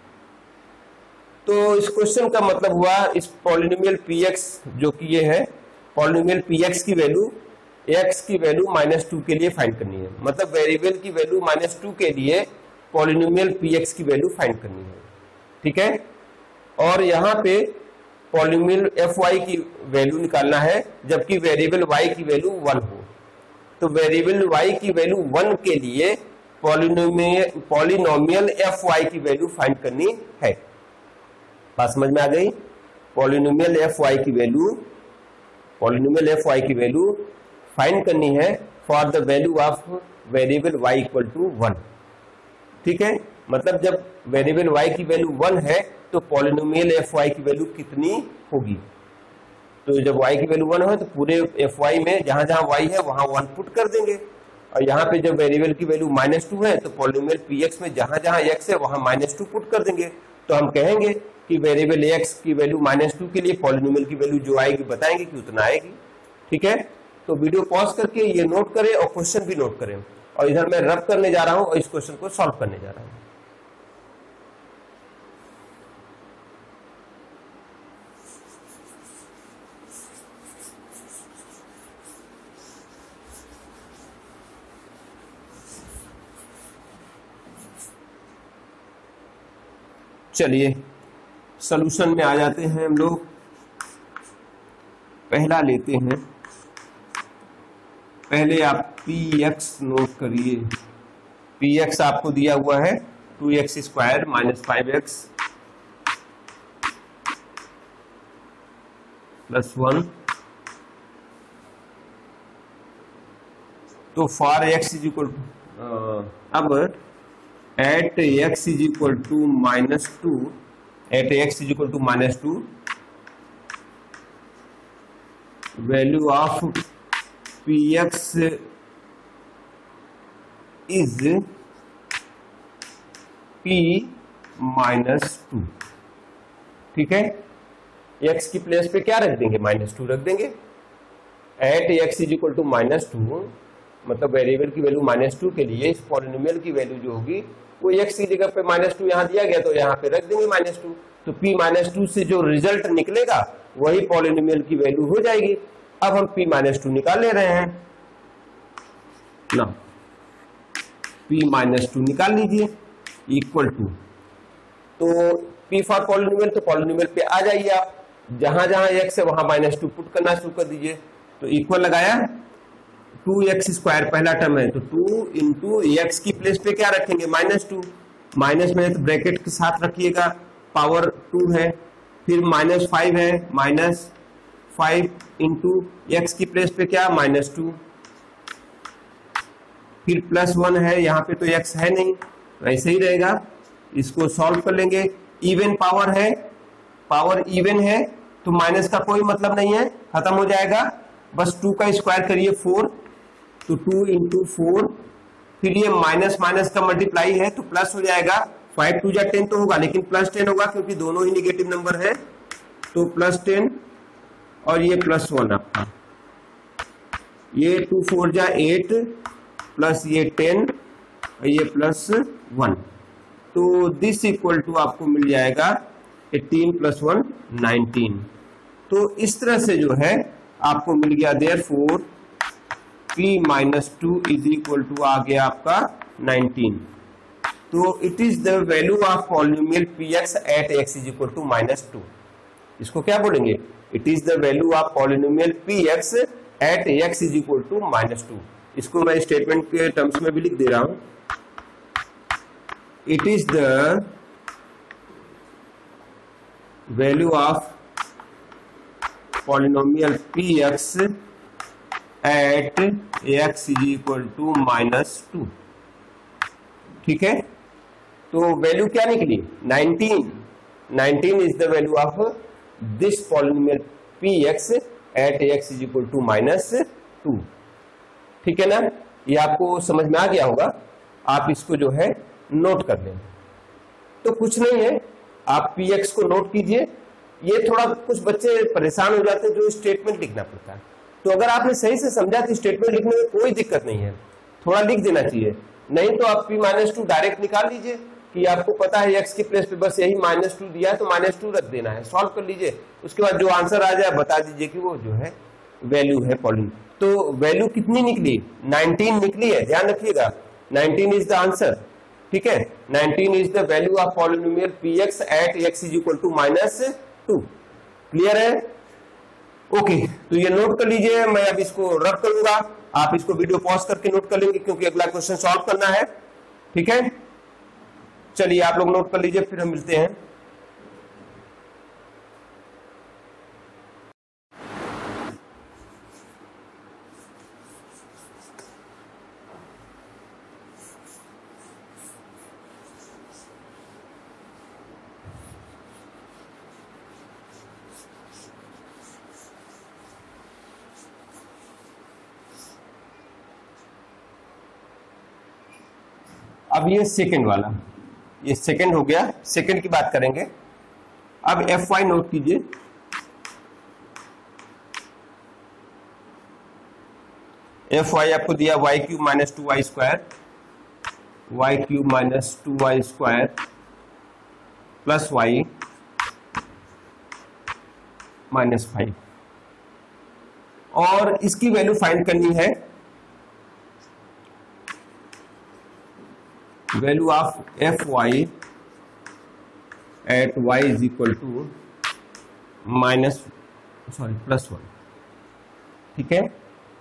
तो इस क्वेश्चन का मतलब हुआ, इस पॉलिनोमियल पी एक्स जो कि ये है, पॉलिनोमियल पी एक्स की वैल्यू एक्स की वैल्यू माइनस टू के लिए फाइंड करनी है। मतलब वेरिएबल की वैल्यू माइनस टू के लिए पॉलिनोमियल पी एक्स की वैल्यू फाइंड करनी है, ठीक है। और यहाँ पे पॉलिनोमियल एफ वाई की वैल्यू निकालना है जबकि वेरिएबल वाई की वैल्यू वन हो। तो वेरिएबल वाई की वैल्यू वन के लिए पॉलिनोमियल पॉलिनोमियल एफ वाई की वैल्यू फाइंड करनी है। बात समझ में आ गई? पॉलिनोमियल एफ वाई की वैल्यू पॉलिनोमियल एफ वाई की वैल्यू फाइंड करनी है for the value of variable y equal to one, ठीक है। मतलब जब वेरिएबल y की वैल्यू वन है तो पॉलिनोमियल fy की वैल्यू कितनी होगी? तो जब y की वैल्यू वन हो तो पूरे fy में जहां जहां y है वहां वन पुट कर देंगे, और यहाँ पे जब वेरिएबल की वैल्यू माइनस टू है तो पॉलिनोमियल px में जहां जहां x है वहां माइनस टू पुट कर देंगे। तो हम कहेंगे कि वेरिएबल x की वैल्यू माइनस टू के लिए पॉलिनोमियल की वैल्यू जो आएगी बताएंगे कि उतना आएगी, ठीक है। तो वीडियो पॉज करके ये नोट करें और क्वेश्चन भी नोट करें, और इधर मैं रब करने जा रहा हूं और इस क्वेश्चन को सॉल्व करने जा रहा हूं। चलिए सॉल्यूशन में आ जाते हैं हम लोग। पहला लेते हैं, पहले आप पी एक्स नोट करिए। पी एक्स आपको दिया हुआ है two x square minus five x plus one. तो for x is equal to, अब at x is equal to minus two at x is equal to minus two value of p x is p minus two, ठीक है। X की place पे क्या रख देंगे? Minus two रख देंगे। At x is equal to minus two मतलब वेरिएबल की वैल्यू माइनस टू के लिए इस पॉलिनोमियल की वैल्यू जो होगी वो एक्स की जगह पे माइनस टू यहाँ दिया गया तो यहाँ पे रख देंगे माइनस टू। तो पी माइनस टू से जो रिजल्ट निकलेगा वही पॉलिनोमियल की वैल्यू हो जाएगी। अब हम p माइनस टू निकाल ले रहे हैं ना, p माइनस टू निकाल लीजिए इक्वल टू, तो p फॉर पॉलिनोमियल, तो पॉलिनोमियल पे आ जाइए आप, जहां जहां x है वहां माइनस टू पुट करना शुरू कर दीजिए। तो इक्वल लगाया, टू एक्स स्क्वायर पहला टर्म है तो टू इंटू एक्स की प्लेस पे क्या रखेंगे? Minus two. माइनस में तो ब्रैकेट के साथ रखिएगा, पावर टू है, फिर माइनस फाइव है, माइनस फाइव इंटू एक्स की प्लेस पे क्या? Minus two. फिर प्लस वन है, यहाँ पे तो एक्स है नहीं, तो ऐसे ही रहेगा। इसको सॉल्व कर लेंगे। इवन पावर है, पावर इवन है, तो माइनस का कोई मतलब नहीं है, खत्म हो जाएगा। बस टू का स्क्वायर करिए फोर, तो टू इंटू फोर, फिर ये माइनस माइनस का मल्टीप्लाई है तो प्लस हो जाएगा। फाइव टू जा टेन तो होगा, लेकिन प्लस टेन होगा क्योंकि दोनों ही निगेटिव नंबर है, तो प्लस टेन और ये प्लस वन आपका, ये टू फोर जा एट प्लस ये टेन और ये प्लस वन, तो दिस इक्वल टू आपको मिल जाएगा एटीन प्लस वन नाइनटीन। तो इस तरह से जो है आपको मिल गया therefore p minus two is equal to आ गया आपका नाइनटीन। तो it is the value of polynomial px at x is equal to minus two. इसको क्या बोलेंगे? It is the value of polynomial px at x is equal to minus two. इसको मैं statement के टर्म्स में भी लिख दे रहा हूं। It is the value of polynomial px at x is equal to minus two. ठीक है, तो वैल्यू क्या निकली? Nineteen. Nineteen is the value of this polynomial px at x is equal to minus two. ठीक है ना, ये आपको समझ में आ गया होगा। आप इसको जो है नोट कर लें। तो कुछ नहीं है, आप px को नोट कीजिए। ये थोड़ा कुछ बच्चे परेशान हो जाते हैं जो स्टेटमेंट लिखना पड़ता है, तो अगर आपने सही से समझा तो स्टेटमेंट लिखने में कोई दिक्कत नहीं है, थोड़ा लिख देना चाहिए। नहीं तो आप p माइनस टू डायरेक्ट निकाल लीजिए कि आपको पता है x की प्लेस पे बस यही माइनस टू दिया है तो माइनस टू रख देना है, सॉल्व कर लीजिए। उसके बाद जो आंसर आ जाए बता दीजिए कि वो जो है वैल्यू है पॉलिन। तो वैल्यू कितनी निकली? नाइनटीन निकली है, ध्यान रखिएगा। Nineteen is the answer. ठीक है, nineteen is the value of polynomial px at x is equal to minus two. Clear है? ओके, तो ये नोट कर लीजिए। मैं अब इसको रब करूंगा, आप इसको वीडियो पॉज करके नोट कर लेंगे क्योंकि अगला क्वेश्चन सॉल्व करना है। ठीक है, चलिए आप लोग नोट कर लीजिए, फिर हम मिलते हैं। अब ये सेकंड वाला, ये सेकंड हो गया, सेकंड की बात करेंगे। अब एफ वाई नोट कीजिए। एफ वाई आपको दिया y cube minus two y square, y cube minus two y square plus y minus five, और इसकी वैल्यू फाइंड करनी है। Value of F y at y is equal to minus sorry plus one. ठीक है,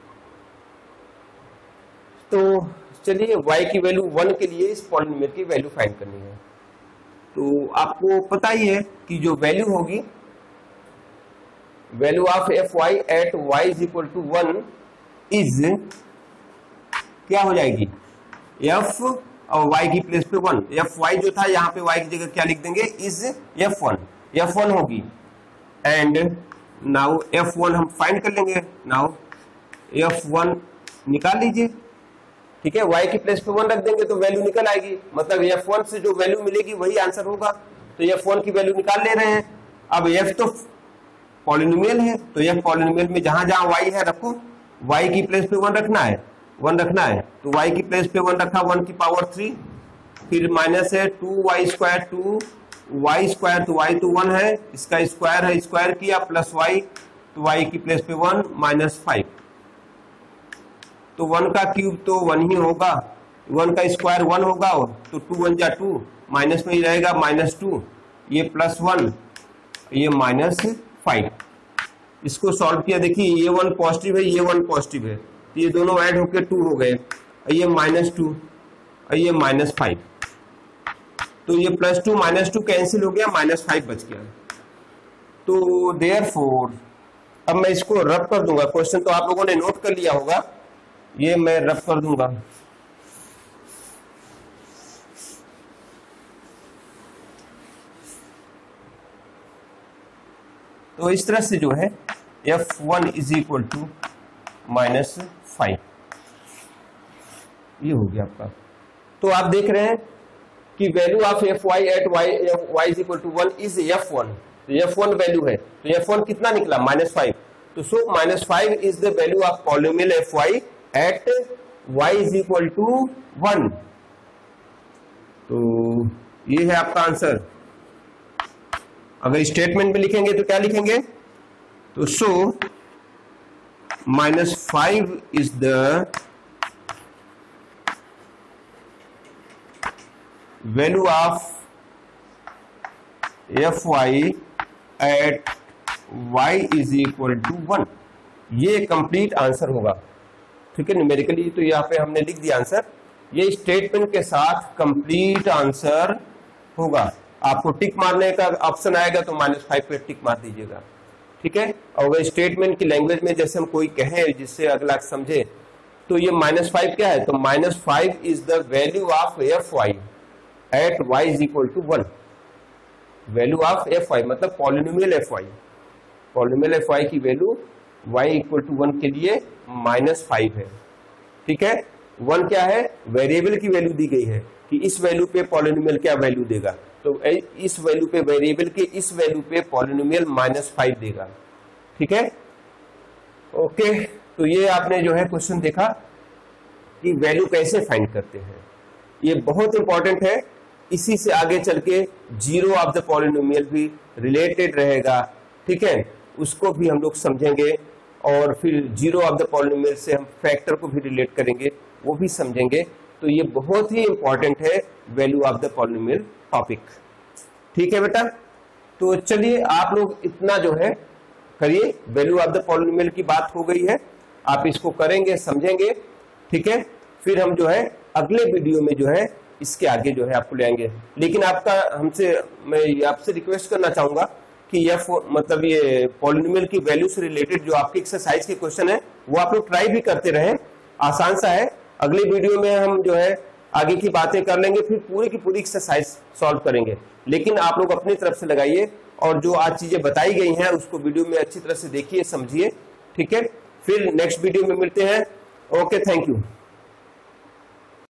तो चलिए y की value one के लिए इस पॉलिनोमियल की वैल्यू फाइंड करनी है। तो आपको पता ही है कि जो वैल्यू होगी, value of F y at y is equal to one is क्या हो जाएगी? एफ और y की प्लेस पे वन, एफ वाई जो था यहाँ पे y की जगह क्या लिख देंगे? Is F one, f one होगी। एंड नाउ एफ वन हम फाइंड कर लेंगे। नाउ एफ वन निकाल लीजिए। ठीक है, y की प्लेस पे वन रख देंगे तो वैल्यू निकल आएगी, मतलब एफ वन से जो वैल्यू मिलेगी वही आंसर होगा। तो एफ वन की वैल्यू निकाल ले रहे हैं। अब f तो पॉलिनोमियल है, तो f पॉलिनोमियल में जहां जहां y है रखो, y की प्लेस पे वन रखना है, वन रखना है। तो y की प्लेस पे वन रखा, वन की पावर थ्री, फिर माइनस है two y square, two y square, तो y तो वन है, इसका स्क्वायर है, स्क्वायर किया, प्लस y, तो y की प्लेस पे वन माइनस फाइव, तो वन का क्यूब तो वन ही होगा, वन का स्क्वायर वन होगा, तो टू वन जा टू, माइनस में ही रहेगा माइनस टू, ये प्लस वन, ये माइनस फाइव। इसको सॉल्व किया, देखिए ये वन पॉजिटिव है, ये वन पॉजिटिव है, तो ये दोनों ऐड होके टू हो गए, ये माइनस टू और ये माइनस फाइव, तो ये plus two minus two cancel हो गया, माइनस फाइव बच गया। तो देयरफॉर अब मैं इसको रब कर दूंगा। क्वेश्चन तो आप लोगों ने नोट कर लिया होगा, ये मैं रब कर दूंगा। तो इस तरह से जो है F one is equal to minus five, ये हो गया आपका। तो आप देख रहे हैं कि value of F y at y y is equal to one is F one, तो एफ वन वैल्यू है, तो एफ वन कितना निकला माइनस फाइव, तो so minus five is the value of polynomial F y at y is equal to one. तो ये है आपका आंसर। अगर स्टेटमेंट में लिखेंगे तो क्या लिखेंगे, तो so minus five is the value of F y at y is equal to one, ये कंप्लीट आंसर होगा। ठीक है, न्यूमेरिकली तो यहाँ पे हमने लिख दिया आंसर, ये स्टेटमेंट के साथ कंप्लीट आंसर होगा। आपको टिक मारने का ऑप्शन आएगा तो माइनस फाइव पे टिक मार दीजिएगा। ठीक है, और अगर स्टेटमेंट की लैंग्वेज में जैसे हम कोई कहे जिससे अगला समझे, तो ये माइनस फाइव क्या है, तो minus five is the value of F y at y is equal to one. Value of F y मतलब polynomial F y, polynomial F y की value y equal to one के लिए minus five है। ठीक है, one क्या है, variable की वैल्यू दी गई है कि इस वैल्यू पे पॉलिनोमियल क्या वैल्यू देगा, तो इस वैल्यू पे वेरिएबल के इस वैल्यू पे पॉलिनोमियल माइनस फाइव देगा। ठीक है, ओके। तो ये आपने जो है क्वेश्चन देखा कि वैल्यू कैसे फाइंड करते हैं, ये बहुत इंपॉर्टेंट है। इसी से आगे चल के जीरो ऑफ द पॉलिनोमियल भी रिलेटेड रहेगा। ठीक है, उसको भी हम लोग समझेंगे, और फिर जीरो ऑफ द पॉलिनोमियल से हम फैक्टर को भी रिलेट करेंगे, वो भी समझेंगे। तो ये बहुत ही इंपॉर्टेंट है value of the polynomial topic. ठीक है बेटा, तो चलिए आप लोग इतना जो है करिए, वैल्यू ऑफ द पॉलिनोमियल की बात हो गई है, आप इसको करेंगे समझेंगे। ठीक है, फिर हम जो है अगले वीडियो में जो है इसके आगे जो है आपको ले आएंगे। लेकिन आपका हमसे मैं आपसे रिक्वेस्ट करना चाहूंगा कि एफ मतलब ये पॉलिनोमियल की वैल्यू से रिलेटेड जो आपके एक्सरसाइज के क्वेश्चन है वो आप लोग ट्राई भी करते रहें, आसान सा है। अगले वीडियो में हम जो है आगे की बातें कर लेंगे, फिर पूरी की पूरी एक्सरसाइज सॉल्व करेंगे। लेकिन आप लोग अपनी तरफ से लगाइए, और जो आज चीजें बताई गई हैं उसको वीडियो में अच्छी तरह से देखिए समझिए। ठीक है, फिर नेक्स्ट वीडियो में मिलते हैं। Okay, thank you.